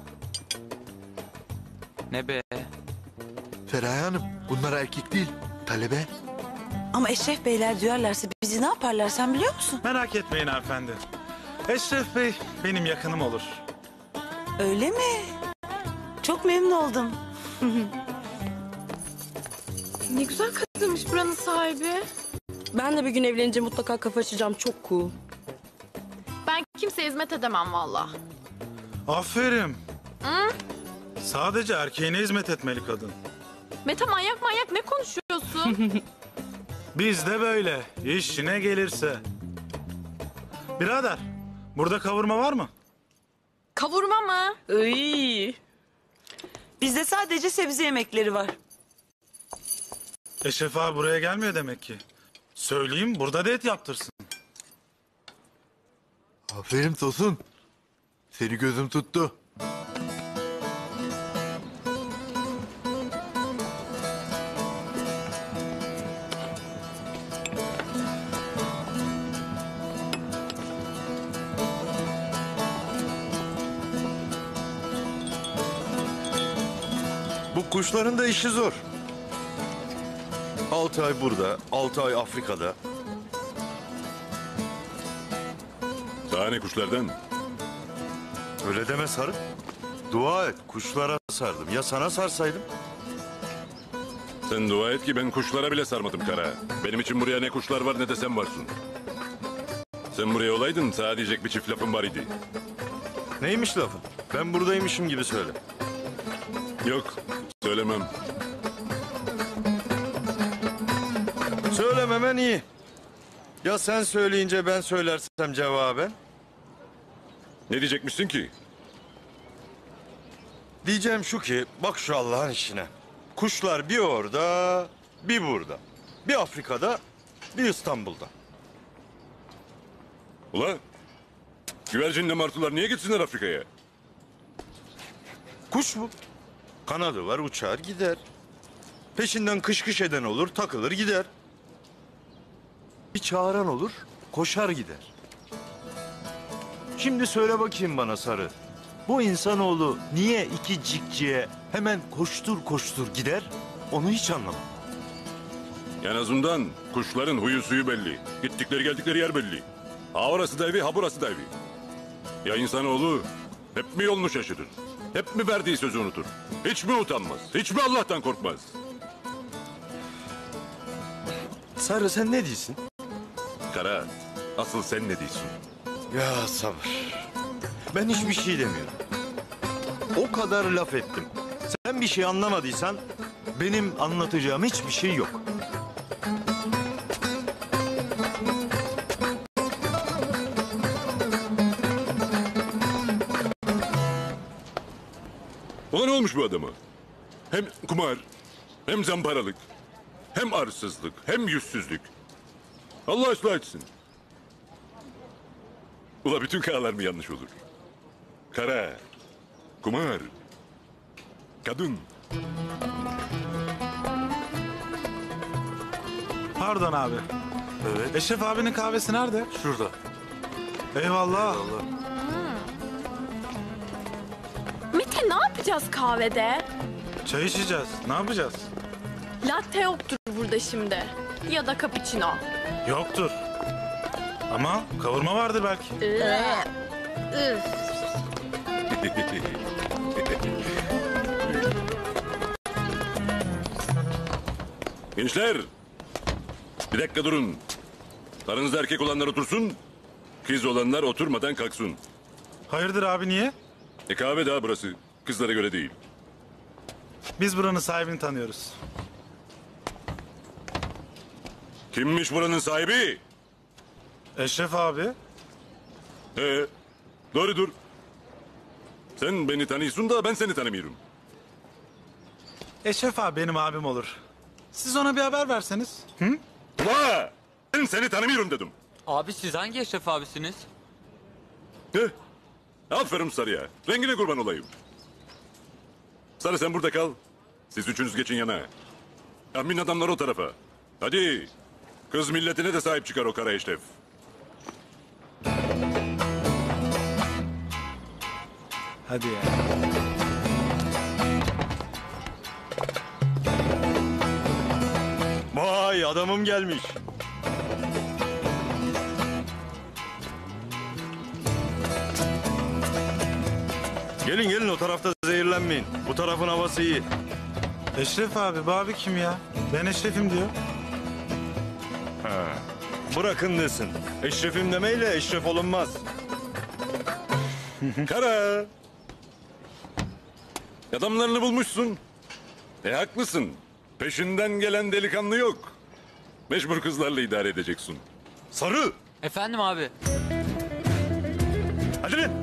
Ne be? Feraye Hanım, bunlar erkek değil, talebe. Ama Eşref Beyler duyarlarsa bizi ne yaparlar sen biliyor musun? Merak etmeyin hanımefendi. Eşref Bey benim yakınım olur. Öyle mi? Çok memnun oldum. Ne güzel kadınmış buranın sahibi. Ben de bir gün evlenince mutlaka kafa açacağım. Çok cool. Ben kimseye hizmet edemem valla. Aferin. Sadece erkeğine hizmet etmeli kadın. Mete manyak manyak ne konuşuyorsun? Bizde böyle. İşine gelirse. Birader, burada kavurma var mı? Kavurma mı? Iy. Bizde sadece sebze yemekleri var. Eşref abi buraya gelmiyor demek ki. Söyleyeyim, burada da et yaptırsın. Aferin Tosun. Seni gözüm tuttu. Bu kuşların da işi zor. Altı ay burada, altı ay Afrika'da. Tane kuşlardan. Öyle deme Sarı. Dua et, kuşlara sardım. Ya sana sarsaydım? Sen dua et ki ben kuşlara bile sarmadım Kara. Benim için buraya ne kuşlar var ne de sen varsın. Sen buraya olaydın sana diyecek bir çift lafım var idi. Neymiş lafın? Ben buradaymışım gibi söyle. Yok, söylemem. Söylememen iyi. Ya sen söyleyince ben söylersem cevaben? Ne diyecekmişsin ki? Diyeceğim şu ki, bak şu Allah'ın işine. Kuşlar bir orada, bir burada. Bir Afrika'da, bir İstanbul'da. Ula, güvercinle martılar niye gitsinler Afrika'ya? Kuş bu. Kanadı var, uçar gider. Peşinden kış kış eden olur, takılır gider. Bir çağıran olur, koşar gider. Şimdi söyle bakayım bana Sarı. Bu insanoğlu niye iki cikciye hemen koştur koştur gider? Onu hiç anlamam. En azından kuşların huyu suyu belli. Gittikleri geldikleri yer belli. Ha orası da evi, ha burası da evi. Ya insanoğlu hep mi yolunu şaşırır? Hep mi verdiği sözü unutur? Hiç mi utanmaz? Hiç mi Allah'tan korkmaz? Sarı sen ne diyorsun? Kara, asıl sen ne diyorsun? Ya sabır. Ben hiçbir şey demiyorum. O kadar laf ettim. Sen bir şey anlamadıysan benim anlatacağım hiçbir şey yok. Ulan ne olmuş bu adama? Hem kumar, hem zamparalık, hem arsızlık, hem yüzsüzlük. Allah ıslah etsin. Ula bütün kağalar mı yanlış olur? Kara, kumar, kadın. Pardon abi. Evet. Eşref abinin kahvesi nerede? Şurada. Eyvallah. Mete ne yapacağız kahvede? Çay içeceğiz. Ne yapacağız? Latte yoktur burada şimdi. Ya da cappuccino. Yoktur. Ama kavurma vardır belki. Gençler, bir dakika durun. Aranızda erkek olanlar otursun, kız olanlar oturmadan kalksın. Hayırdır abi niye? E kahve daha burası, kızlara göre değil. Biz buranın sahibini tanıyoruz. Kimmiş buranın sahibi? Eşref abi. He, doğrudur. Sen beni tanıyorsun da ben seni tanımıyorum. Eşref abi benim abim olur. Siz ona bir haber verseniz. Hı? Ula! Ben seni tanımıyorum dedim. Abi siz hangi Eşref abisiniz? Heh. Aferin Sarı'ya. Rengine kurban olayım. Sarı sen burada kal. Siz üçünüz geçin yana. Tahmin adamlar o tarafa. Hadi. Kız milletine de sahip çıkar o kara Eşref. Hadi ya. Vay adamım gelmiş. Gelin gelin o tarafta zehirlenmeyin. Bu tarafın havası iyi. Eşref abi, bu abi kim ya? Ben Eşref'im diyor. Ha. Bırakın desin. Eşrefim demeyle eşref olunmaz. Kara. Adamlarını bulmuşsun. E haklısın. Peşinden gelen delikanlı yok. Mecbur kızlarla idare edeceksin. Sarı! Efendim abi. Hadi lan!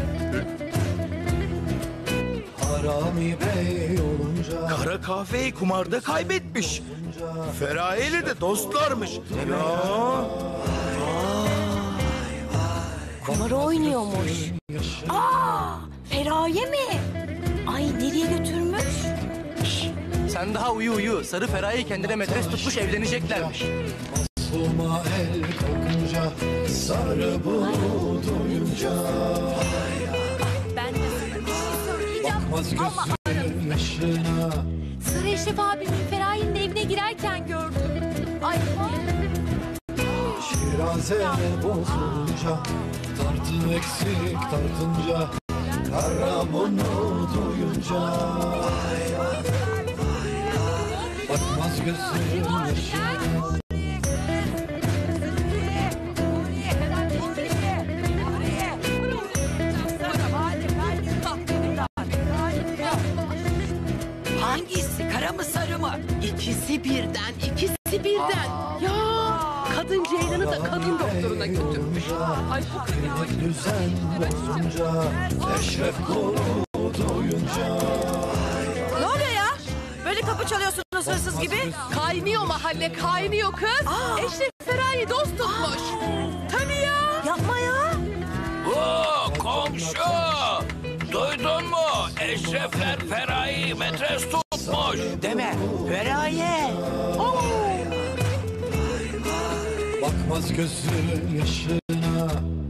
Harami bey olunca kara kahveyi kumarda kaybetmiş. Feraye ile de dostlarmış. Ya. Kumarı oynuyormuş. Aa, Feraye mi? Ay nereye götürmüş? Sen daha uyu uyu. Sarı Feraye kendine metres tutmuş evleneceklermiş. Soma el kalkınca, sarı bulut oyunca. Ben de sana bir şey söyleyeceğim ama gözüm yaşına. Sarı Eşref abimin Feraye'nin evine girerken gördüm. Ay Şiraze bozulunca, tartı eksik tartınca, kara bunu duyunca. Bakmaz gözüm yaşına. Hangisi? Kara mı sarı mı? İkisi birden, ikisi birden. Ya kadın Ceylan'ı da kadın doktoruna götürmüş. Ay bu kadın. Düzen bozunca, eşref bulut oyunca. Ne oluyor ya? Böyle kapı çalıyorsunuz hırsız gibi. Kaynıyor mahalle, kaynıyor kız. Eşref Feraye dost tutmuş. Tabii ya. Yapma ya. Oo, komşu! Duydun mu? Eşrefler Feraye'yi metres tutmuş. Deme, Feraye. Bakmaz gözüm yaşına.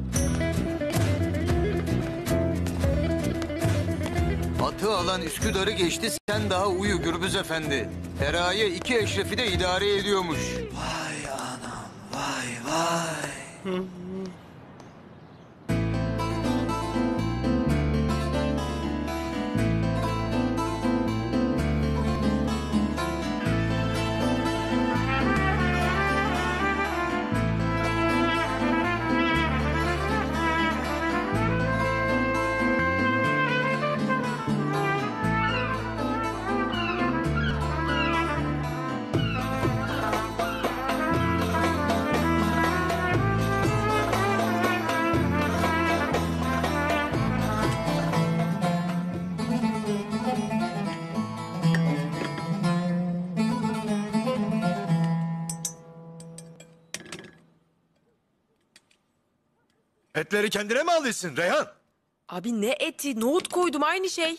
Atı alan Üsküdar'ı geçti, sen daha uyu Gürbüz Efendi. Feraye iki eşrefi de idare ediyormuş. Vay anam, vay vay. Etleri kendine mi alıyorsun Reyhan? Abi ne eti? Nohut koydum aynı şey.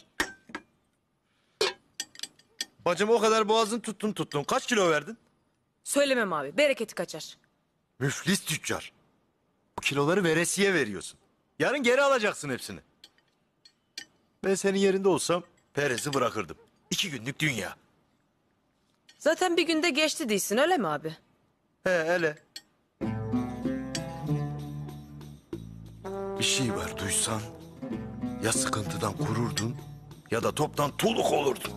Bacım o kadar boğazın tuttun tuttun. Kaç kilo verdin? Söylemem abi. Bereketi kaçar. Müflis tüccar. Bu kiloları veresiye veriyorsun. Yarın geri alacaksın hepsini. Ben senin yerinde olsam Perez'i bırakırdım. İki günlük dünya. Zaten bir günde geçti değilsin öyle mi abi? He öyle. Bir şey var duysan ya sıkıntıdan kururdun ya da toptan tuluk olurdun.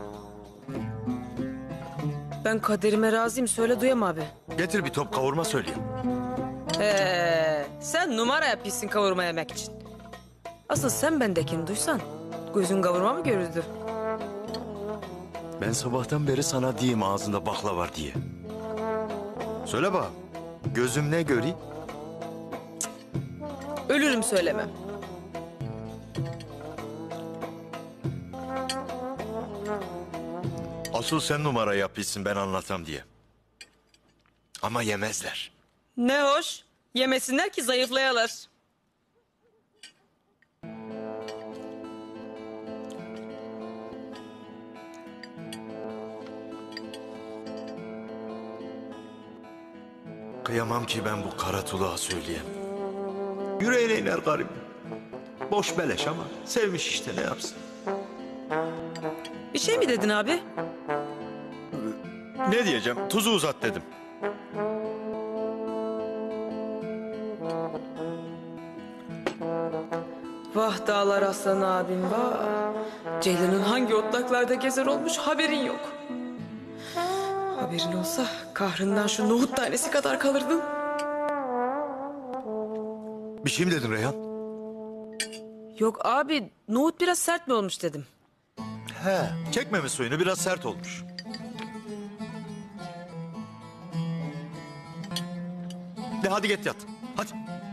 Ben kaderime razıyım söyle duyam abi. Getir bir top kavurma söyleyeyim. Ee, sen numara yapıyorsun kavurma yemek için. Asıl sen bendekini duysan gözün kavurma mı görürdü? Ben sabahtan beri sana diyeyim ağzında bakla var diye. Söyle bak. Gözüm ne göreyim? Ölürüm söylemem. Asıl sen numara yapıyorsun ben anlatam diye. Ama yemezler. Ne hoş. Yemesinler ki zayıflayalar. Kıyamam ki ben bu kara tuluğa söyleyeyim. Yüreğine iner garip. Boş beleş ama sevmiş işte ne yapsın. Bir şey mi dedin abi? Ne diyeceğim? Tuzu uzat dedim. Vah dağlar aslan abim vah. Ceylan'ın hangi otlaklarda gezer olmuş haberin yok. Haberin olsa kahrından şu nohut tanesi kadar kalırdın. Bir şey mi dedin Reyhan? Yok abi nohut biraz sert mi olmuş dedim. He, çekmeme suyunu biraz sert olmuş. De hadi git yat. Hadi.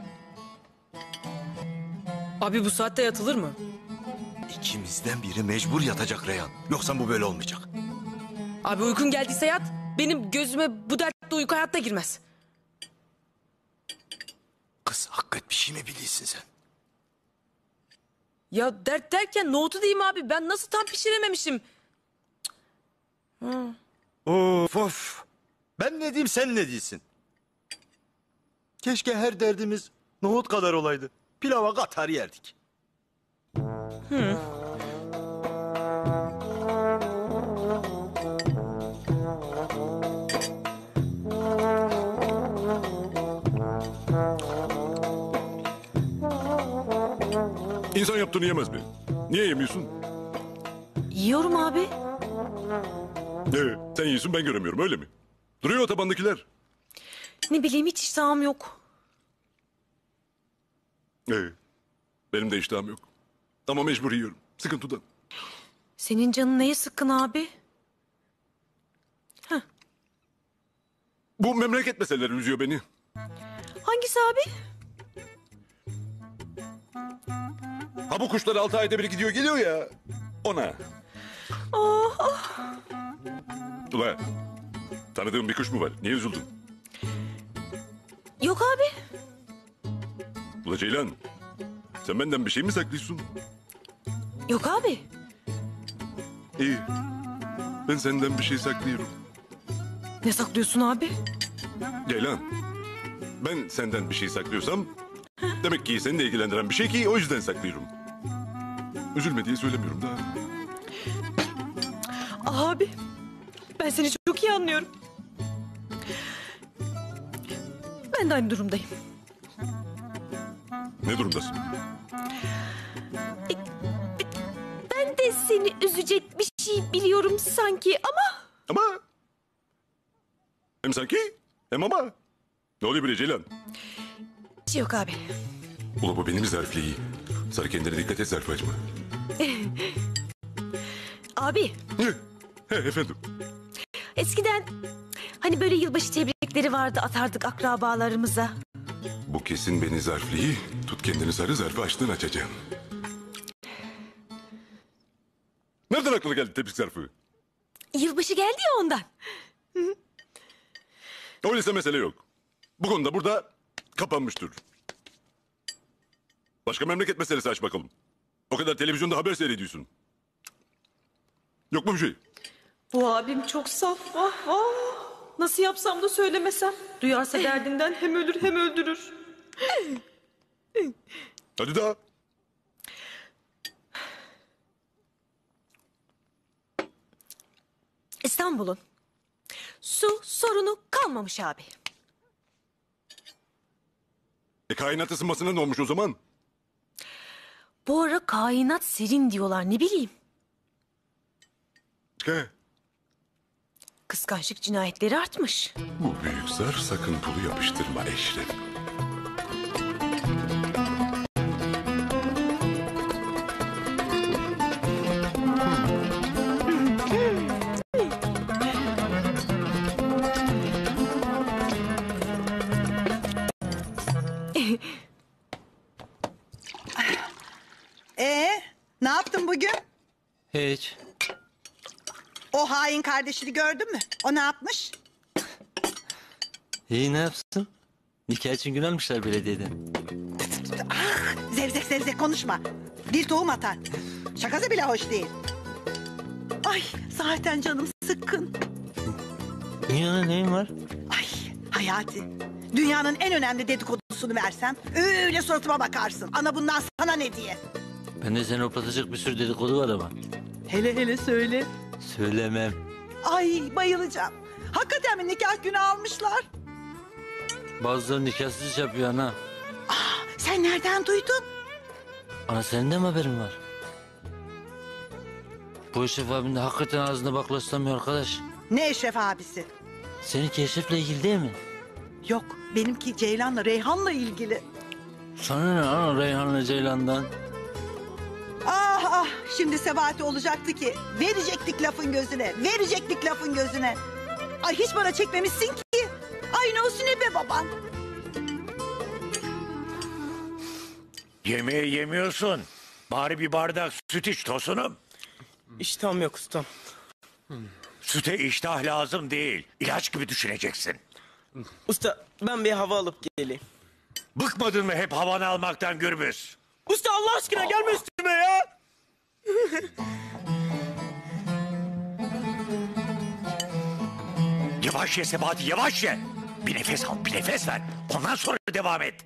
Abi bu saatte yatılır mı? İkimizden biri mecbur yatacak Reyhan. Yoksa bu böyle olmayacak. Abi uykun geldiyse yat. Benim gözüme bu dertte uyku hayatta girmez. Kız hakikat bir şey mi biliyorsun sen? Ya dert derken nohutu diyeyim abi. Ben nasıl tam pişirememişim? Hı. Of of. Ben ne diyeyim sen ne diyorsun? Keşke her derdimiz nohut kadar olaydı. Pilava katar yerdik. Hı. İnsan yaptığını yemez mi? Niye yemiyorsun? Yiyorum abi. Ee, sen yiyorsun ben göremiyorum öyle mi? Duruyor o tabandakiler. Ne bileyim hiç iştahım yok. Ee, benim de iştahım yok. Ama mecbur yiyorum. Sıkıntıdan. Senin canın neye sıkkın abi? Bu memleket meseleleri üzüyor beni. Hangisi abi? Ha bu kuşlar altı ayda bir gidiyor geliyor ya. Ona. Oh, oh. Ula tanıdığın bir kuş mu var? Niye üzüldün? Yok abi. Ula Ceylan sen benden bir şey mi saklıyorsun? Yok abi. İyi. Ben senden bir şey saklıyorum. Ne saklıyorsun abi? Ceylan ben senden bir şey saklıyorsam demek ki seni de ilgilendiren bir şey ki o yüzden saklıyorum. Üzülme diye söylemiyorum da. Abi ben seni çok iyi anlıyorum. Ben de aynı durumdayım. Ne durumdasın? Ben de seni üzecek bir şey biliyorum sanki ama... Ama? Hem sanki hem ama. Ne oluyor böyle Ceylan? Bir şey yok abi. Ula bu benim zarfliği. Sarı kendine dikkat et zarfı açma. Abi. He efendim. Eskiden hani böyle yılbaşı tebrikleri vardı atardık akrabalarımıza. Bu kesin beni zarfliği. Tut kendini sarı zarfı açtın açacağım. Nereden aklına geldi tebrik zarfı? Yılbaşı geldi ya ondan. Öyleyse mesele yok. Bu konuda burada kapanmıştır. Başka memleket meselesi aç bakalım. O kadar televizyonda haber seyrediyorsun. Yok mu bir şey? Bu abim çok saf. Ah, ah. Nasıl yapsam da söylemesem. Duyarsa derdinden hem ölür hem öldürür. Hadi daha. İstanbul'un su sorunu kalmamış abi. E kainat ısınmasına ne olmuş o zaman? Bu ara kainat serin diyorlar ne bileyim. He. Kıskançlık cinayetleri artmış. Bu büyük zar sakın pulu yapıştırma Eşref. Ee, ne yaptın bugün? Hiç. O hain kardeşini gördün mü? O ne yapmış? İyi ne yapsın? Nikah için gün almışlar belediyeden. Zevzek zevzek konuşma. Dil tohum atar. Şakası bile hoş değil. Ay zaten canım sıkkın. Niye ana neyin var? Hayati. Dünyanın en önemli dedikodusunu versem öyle suratıma bakarsın. Ana bundan sana ne diye. Bende seni hoplatacak bir sürü dedikodu var ama. Hele hele söyle. Söylemem. Ay bayılacağım. Hakikaten mi nikah günü almışlar? Bazıları nikahsız iş yapıyor ana. Sen nereden duydun? Ana senin de mi haberin var? Bu Eşref abinin de hakikaten ağzına bakla ıslamıyor arkadaş. Ne Eşref abisi? Seninki Eşref'le ilgili değil mi? Yok benimki Ceylan'la Reyhan'la ilgili. Sana ne ana Reyhan'la Ceylan'dan? Ah ah şimdi Sebahati olacaktı ki verecektik lafın gözüne, verecektik lafın gözüne. Ay hiç bana çekmemişsin ki. Aynı o be baban. Yemeği yemiyorsun. Bari bir bardak süt iç Tosunum. İştahım yok ustam. Süte iştah lazım değil. İlaç gibi düşüneceksin. Usta ben bir hava alıp geleyim. Bıkmadın mı hep havanı almaktan Gürbüz? Usta Allah aşkına gelme üstüme ya. Yavaş ye Sebati, yavaş ye. Bir nefes al, bir nefes ver. Ondan sonra devam et.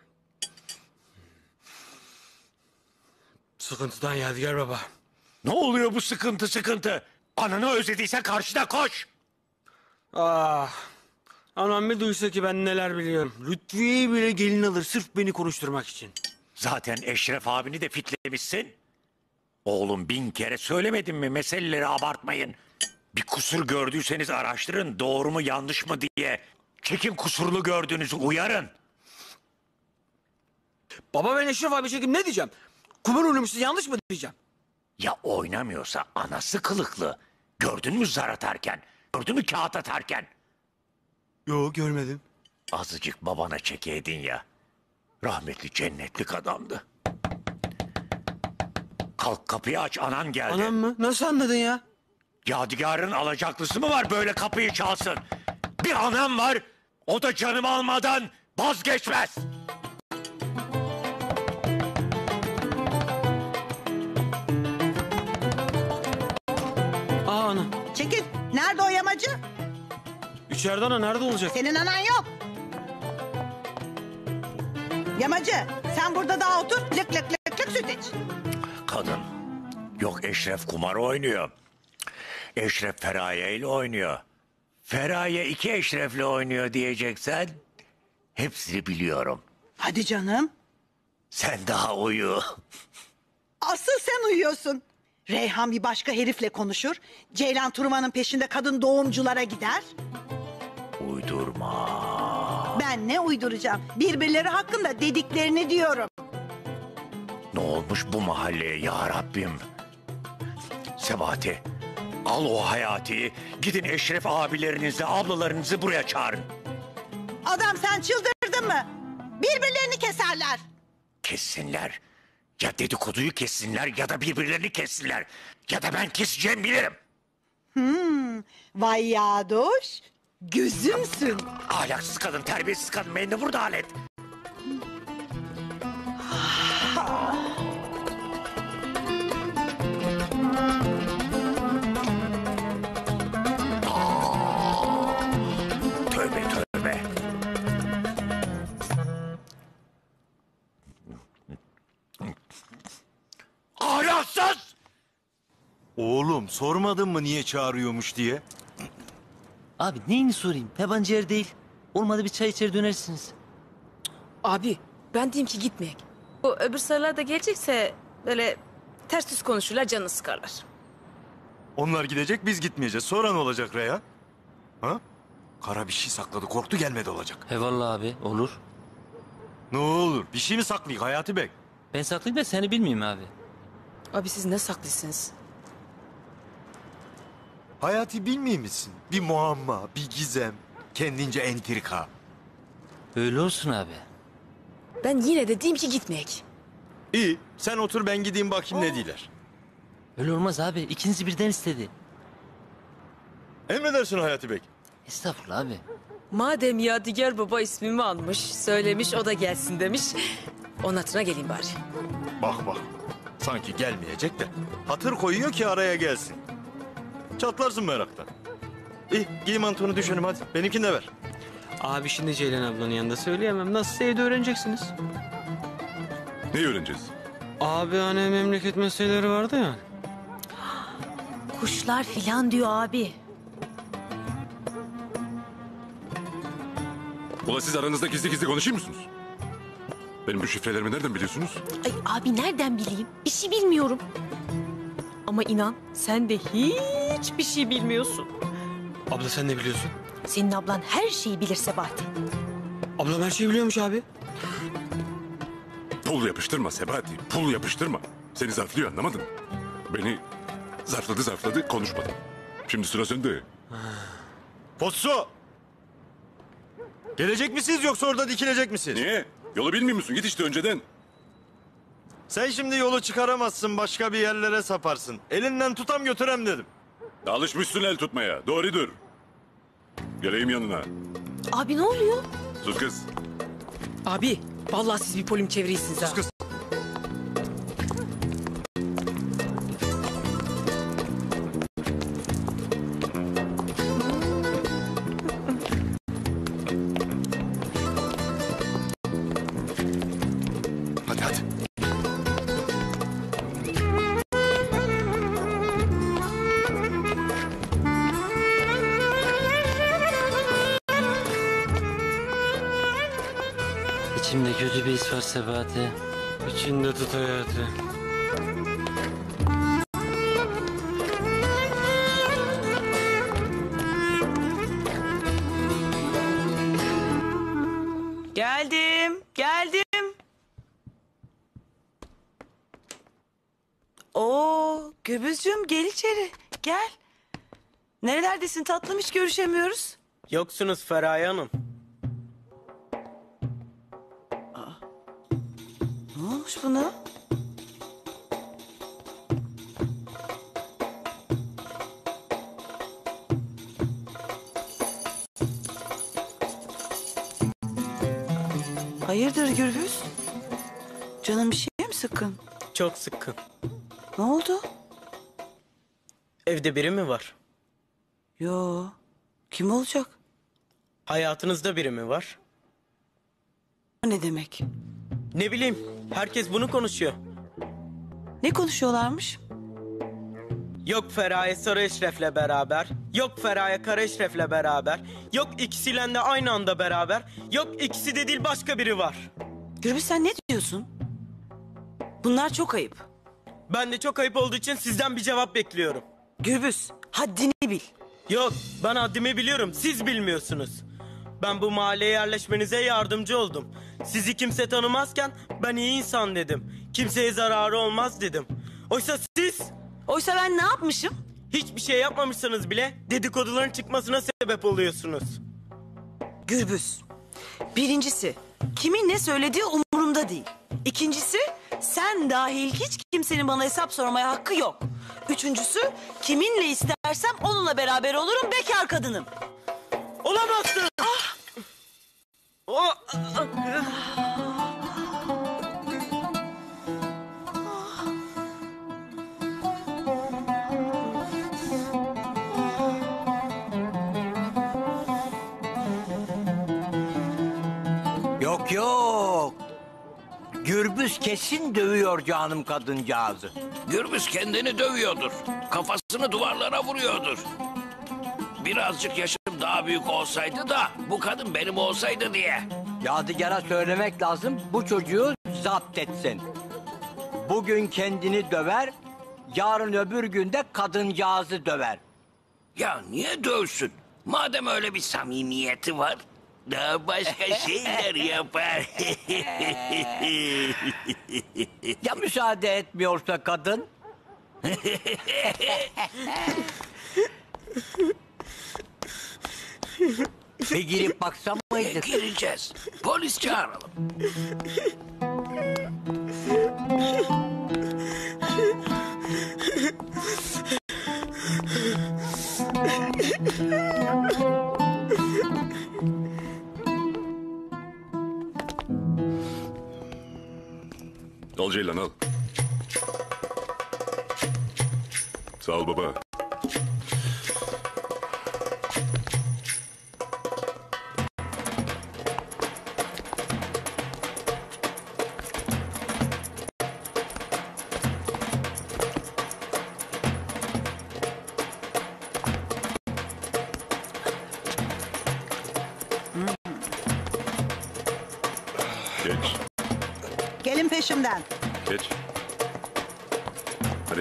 Sıkıntıdan Yadigar baba. Ne oluyor bu sıkıntı sıkıntı? Ananı özlediysen karşıda koş. Ah. Anam bir duysa ki ben neler biliyorum. Lütfiye'yi bile gelin alır sırf beni konuşturmak için. Zaten Eşref abini de fitlemişsin. Oğlum bin kere söylemedim mi meseleleri abartmayın. Bir kusur gördüyseniz araştırın doğru mu yanlış mı diye. Çekin kusurlu gördüğünüzü uyarın. Baba ben Eşref abi çekim ne diyeceğim? Kumar oynamışsın yanlış mı diyeceğim? Ya oynamıyorsa anası kılıklı. Gördün mü zar atarken? Gördün mü kağıt atarken? Yo görmedim. Azıcık babana çekeydin ya. Rahmetli cennetlik adamdı. Kalk kapıyı aç anan geldi. Anam mı? Nasıl anladın ya? Yadigar'ın alacaklısı mı var böyle kapıyı çalsın? Bir anam var. O da canımı almadan vazgeçmez. Aa ana. Çekil. Nerede o yamacı? İçeride ana nerede olacak? Senin anan yok. Yamacı sen burada daha otur. Lık lık lık lık süt iç. Kadın. Yok Eşref kumar oynuyor. Eşref Feraye ile oynuyor. Feraye iki Eşref'le oynuyor diyeceksen hepsini biliyorum. Hadi canım. Sen daha uyu. Asıl sen uyuyorsun. Reyhan bir başka herifle konuşur. Ceylan Turman'ın peşinde kadın doğumculara gider. Uydurma. Ben ne uyduracağım? Birbirleri hakkında dediklerini diyorum. Ne olmuş bu mahalleye ya Rabbim? Sebati, al o Hayati'yi, gidin Eşref abilerinizi, ablalarınızı buraya çağırın. Adam sen çıldırdın mı? Birbirlerini keserler. Kessinler. Ya dedikoduyu kessinler ya da birbirlerini kessinler. Ya da ben keseceğim bilirim. Hmm, vay yadoş. Gözümsün. Ahlaksız kadın, terbiyesiz kadın, beni de burada hallet. Tövbe tövbe. Ahlaksız! Oğlum sormadın mı niye çağırıyormuş diye? Abi neyini sorayım? Yabancı yer değil. Olmadı bir çay içer dönersiniz. Abi ben diyeyim ki gitmeyek. O öbür sarılar da gelecekse böyle ters düz konuşurlar canını sıkarlar. Onlar gidecek biz gitmeyeceğiz. Sonra ne olacak Reyhan? Ha? Kara bir şey sakladı korktu gelmedi olacak. Eyvallah abi olur. Ne olur bir şey mi saklayık Hayati Bey? Ben saklayayım da seni bilmeyeyim abi. Abi siz ne saklısınız? Hayati bilmiyor musun? Bir muamma, bir gizem, kendince entrika. Öyle olsun abi. Ben yine de diyeyim ki gitmeyek. İyi sen otur ben gideyim bakayım ne diyorlar. Öyle olmaz abi. İkinizi birden istedi. Emredersin Hayati Bey. Estağfurullah abi. Madem Yadigar Baba ismimi almış, söylemiş o da gelsin demiş. Onun hatırına geleyim bari. Bak bak. Sanki gelmeyecek de. Hatır koyuyor ki araya gelsin. Çatlarsın meraktan. İyi giy mantonu düşelim hadi. Benimkini de ver. Abi şimdi Ceylan ablanın yanında söyleyemem. Nasılsa evde öğreneceksiniz. Ne öğreneceğiz? Abi hani memleket meseleleri vardı ya. Kuşlar filan diyor abi. Ula siz aranızda gizli gizli konuşuyor musunuz? Benim bu şifrelerimi nereden biliyorsunuz? Ay abi nereden bileyim? Bir şey bilmiyorum. Ama inan sen de hiçbir şey bilmiyorsun. Abla sen ne biliyorsun? Senin ablan her şeyi bilir Sebahati. Ablam her şeyi biliyormuş abi. Pul yapıştırma Sebati, pul yapıştırma. Seni zarflıyor anlamadın mı? Beni zarfladı zarfladı konuşmadım. Şimdi sıra sende. Potso! Gelecek misiniz yoksa orada dikilecek misiniz? Niye? Yolu bilmiyor musun? Git işte önceden. Sen şimdi yolu çıkaramazsın, başka bir yerlere saparsın. Elinden tutam götürem dedim. Alışmışsın el tutmaya. Doğrudur. Geleyim yanına. Abi ne oluyor? Sus kız. Abi vallahi siz bir polim çevirisiniz ha. Sus kız. Hadi hadi. İçimde kötü bir his var Sebahati. İçinde tut hayatı. Geldim, geldim. Oo, Gürbüzcüğüm gel içeri, gel. Nerelerdesin tatlım, hiç görüşemiyoruz. Yoksunuz Feraye Hanım. Ne olmuş buna? Hayırdır Gürbüz? Canım bir şey mi sıkkın? Çok sıkkın. Ne oldu? Evde biri mi var? Yo, kim olacak? Hayatınızda biri mi var? Ne demek? Ne bileyim, herkes bunu konuşuyor. Ne konuşuyorlarmış? Yok Feraye Sarı Eşref'le beraber, yok Feraye Kara Eşref'le beraber, yok ikisiyle de aynı anda beraber, yok ikisi de değil başka biri var. Gürbüz sen ne diyorsun? Bunlar çok ayıp. Ben de çok ayıp olduğu için sizden bir cevap bekliyorum. Gürbüz, haddini bil. Yok, ben haddimi biliyorum, siz bilmiyorsunuz. Ben bu mahalleye yerleşmenize yardımcı oldum. Sizi kimse tanımazken ben iyi insan dedim. Kimseye zararı olmaz dedim. Oysa siz... Oysa ben ne yapmışım? Hiçbir şey yapmamışsınız bile dedikoduların çıkmasına sebep oluyorsunuz. Gürbüz, birincisi kimin ne söylediği umurumda değil. İkincisi sen dahil hiç kimsenin bana hesap sormaya hakkı yok. Üçüncüsü kiminle istersem onunla beraber olurum, bekar kadınım. Olamazsın! Ah! Oh! Yok yok. Gürbüz kesin dövüyor canım kadıncağızı. Gürbüz kendini dövüyordur. Kafasını duvarlara vuruyordur. Birazcık yaşım daha büyük olsaydı da bu kadın benim olsaydı diye. Yadigar'a söylemek lazım bu çocuğu zapt etsin. Bugün kendini döver, yarın öbür günde kadıncağızı döver. Ya niye dövsün? Madem öyle bir samimiyeti var, daha başka şeyler yapar. Ya müsaade etmiyorsa kadın? Bir girip baksam mıydık? Gireceğiz. Polis çağıralım. Al Ceylan al. Sağ ol baba. Geç, Gelin peşimden. geç. Hadi.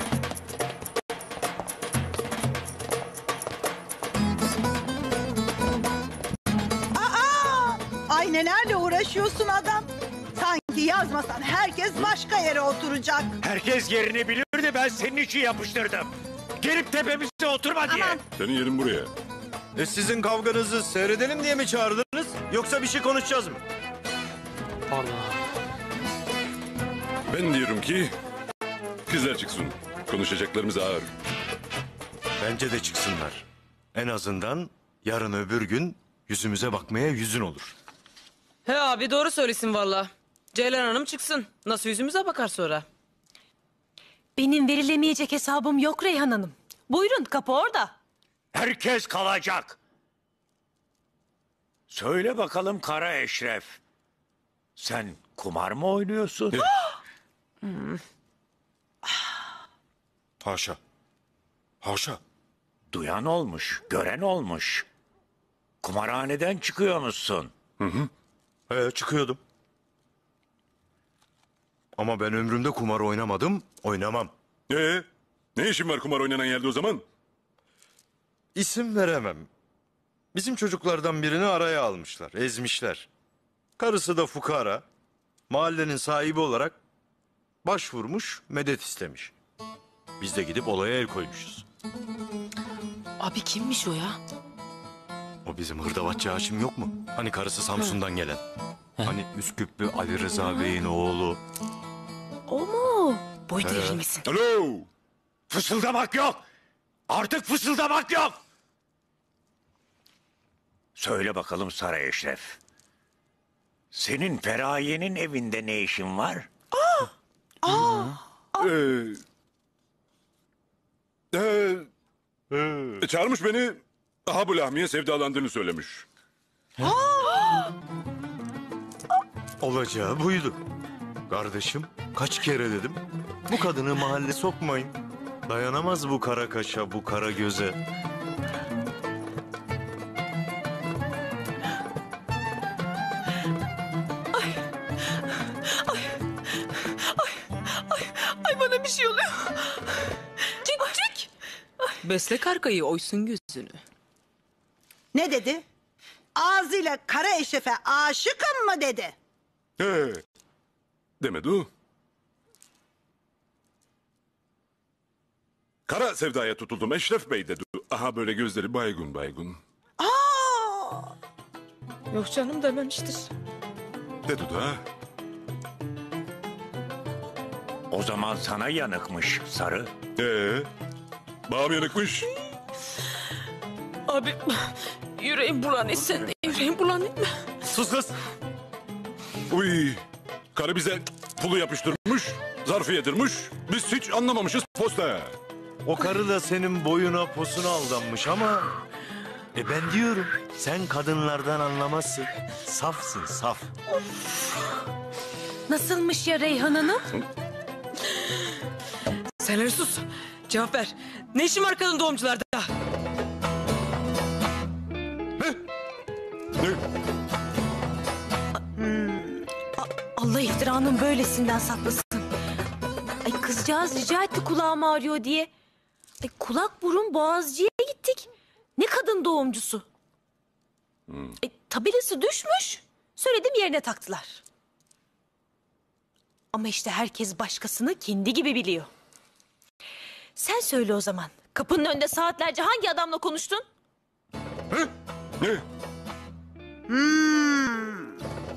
Aa! Ay nelerle uğraşıyorsun adam. Sanki yazmasan herkes başka yere oturacak. Herkes yerini bilir de ben senin için yapıştırdım. Gelip tepemize oturma diye. Senin yerin buraya. E sizin kavganızı seyredelim diye mi çağırdınız? Yoksa bir şey konuşacağız mı? Pardon. Ben diyorum ki kızlar çıksın. Konuşacaklarımız ağır. Bence de çıksınlar. En azından yarın öbür gün yüzümüze bakmaya yüzün olur. He abi doğru söylesin valla. Ceylan Hanım çıksın. Nasıl yüzümüze bakar sonra? Benim verilemeyecek hesabım yok Reyhan Hanım. Buyurun kapı orada. Herkes kalacak. Söyle bakalım Kara Eşref. Sen kumar mı oynuyorsun? Hmm. Haşa. Haşa. Duyan olmuş, gören olmuş. Kumarhaneden çıkıyor musun? Hı hı. Ee, çıkıyordum. Ama ben ömrümde kumar oynamadım, oynamam. Ee, ne işin var kumar oynanan yerde o zaman? İsim veremem. Bizim çocuklardan birini araya almışlar, ezmişler. Karısı da fukara. Mahallenin sahibi olarak başvurmuş, medet istemiş. Biz de gidip olaya el koymuşuz. Abi kimmiş o ya? O bizim hırdavatçı Haşim yok mu? Hani karısı Samsun'dan gelen. Hani Üsküplü Ali Rıza Bey'in oğlu. O mu? Boy He. devrilmesin. Alo! Fısıldamak yok. Artık fısıldamak yok. Söyle bakalım Sara Eşref. Senin Feraye'nin evinde ne işin var? Aa! Ee, ee, çağırmış beni. Aha bu lahmiye sevdalandığını söylemiş. Olacağı buydu. Kardeşim kaç kere dedim. Bu kadını mahalle sokmayın. Dayanamaz bu kara kaşa, bu kara göze. Ay bana bir şey oluyor. Çık çık. Besle karkayı oysun gözünü. Ne dedi? Ağzıyla Kara Eşref'e aşıkım mı dedi? He. Demedi o. Kara sevdaya tutuldum Eşref Bey dedi. Aha böyle gözleri baygun baygun. Aa! Yok canım dememiştir. Dedi da. O zaman sana yanıkmış Sarı. Ee, bağım yanıkmış. Abi yüreğim bulanıyor sen de yüreğim bulanıyor. Sus kız. Uy, karı bize pulu yapıştırmış, zarfı yedirmiş. Biz hiç anlamamışız posta. O karı da senin boyuna posuna aldanmış ama... E ben diyorum sen kadınlardan anlamazsın. Safsın saf. Nasılmış ya Reyhan Hanım? Sen hele sus. Cevap ver. Ne işin var kadın doğumcularda? Allah iftiranın böylesinden saklasın. Ay kızcağız rica etti kulağım ağrıyor diye. Ay kulak burun boğazcıya gittik. Ne kadın doğumcusu. Ay, tabelası düşmüş. Söyledim yerine taktılar. Ama işte herkes başkasını kendi gibi biliyor. Sen söyle o zaman. Kapının önünde saatlerce hangi adamla konuştun? Ne? Hmm.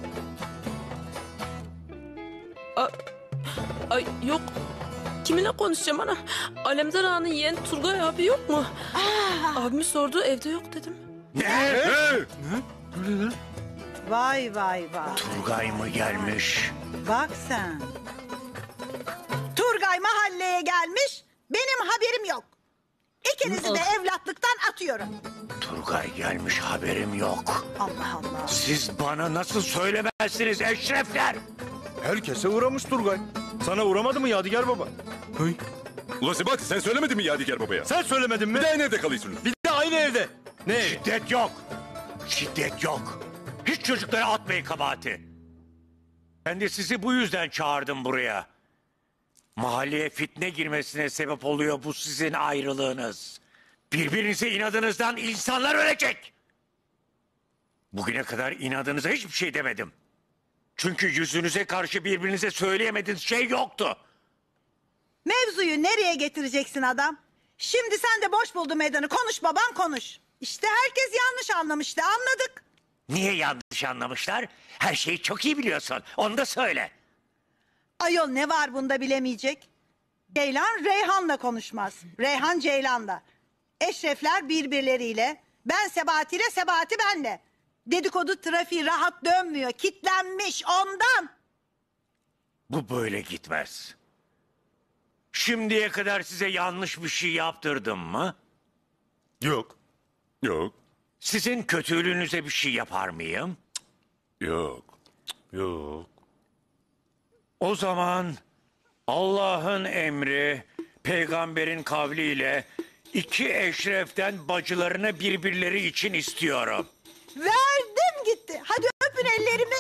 A- Ay yok. Kiminle konuşacağım ana? Alemdar Ağa'nın yeğeni Turgay abi yok mu? Abimi sordu evde yok dedim. Ne? Ne? Ne? Vay vay vay. Turgay mı gelmiş? Bak sen. Turgay mahalleye gelmiş. Benim haberim yok. İkinizi de evlatlıktan atıyorum. Turgay gelmiş haberim yok. Allah Allah. Siz bana nasıl söylemezsiniz Eşrefler? Herkese uğramış Turgay. Sana uğramadı mı Yadigar Baba? Hıy. Ulan Sebahat sen söylemedin mi Yadigar Baba'ya? Sen söylemedin mi? Bir de aynı evde kalıyorsunuz. Bir de aynı evde. Ne evi? Şiddet yok. Şiddet yok. Hiç çocuklara atmayın kabahati. Ben de sizi bu yüzden çağırdım buraya. Mahalleye fitne girmesine sebep oluyor bu sizin ayrılığınız. Birbirinize inadınızdan insanlar ölecek. Bugüne kadar inadınıza hiçbir şey demedim. Çünkü yüzünüze karşı birbirinize söyleyemediğiniz şey yoktu. Mevzuyu nereye getireceksin adam? Şimdi sen de boş buldun meydanı. Konuş babam konuş. İşte herkes yanlış anlamıştı anladık. Niye yanlış anlamışlar? Her şeyi çok iyi biliyorsun. Onu da söyle. Ayol ne var bunda bilemeyecek? Ceylan Reyhan'la konuşmaz. Reyhan Ceylan'la. Eşrefler birbirleriyle. Ben Sebati ile Sebati benle. Dedikodu trafiği rahat dönmüyor. Kitlenmiş ondan. Bu böyle gitmez. Şimdiye kadar size yanlış bir şey yaptırdım mı? Yok. Yok. Sizin kötülüğünüze bir şey yapar mıyım? Yok. Yok. O zaman Allah'ın emri, peygamberin kavliyle iki eşreften bacılarını birbirleri için istiyorum. Verdim gitti. Hadi öpün ellerimi.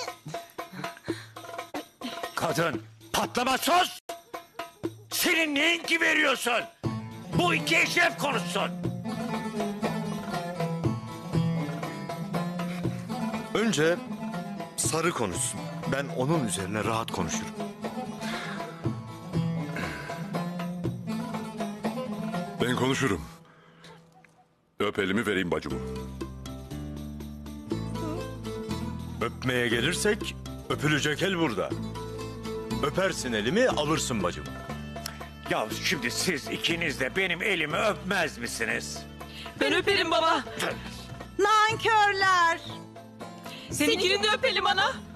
Kadın, patlama sus! Senin neyin ki veriyorsun? Bu iki eşref konuşsun. Önce Sarı konuşsun. Ben onun üzerine rahat konuşurum. Ben konuşurum. Öp elimi vereyim bacımı. Öpmeye gelirsek öpülecek el burada. Öpersin elimi, alırsın bacımı. Ya şimdi siz ikiniz de benim elimi öpmez misiniz? Ben öperim baba. Nankörler. Seninkini de öpelim ana.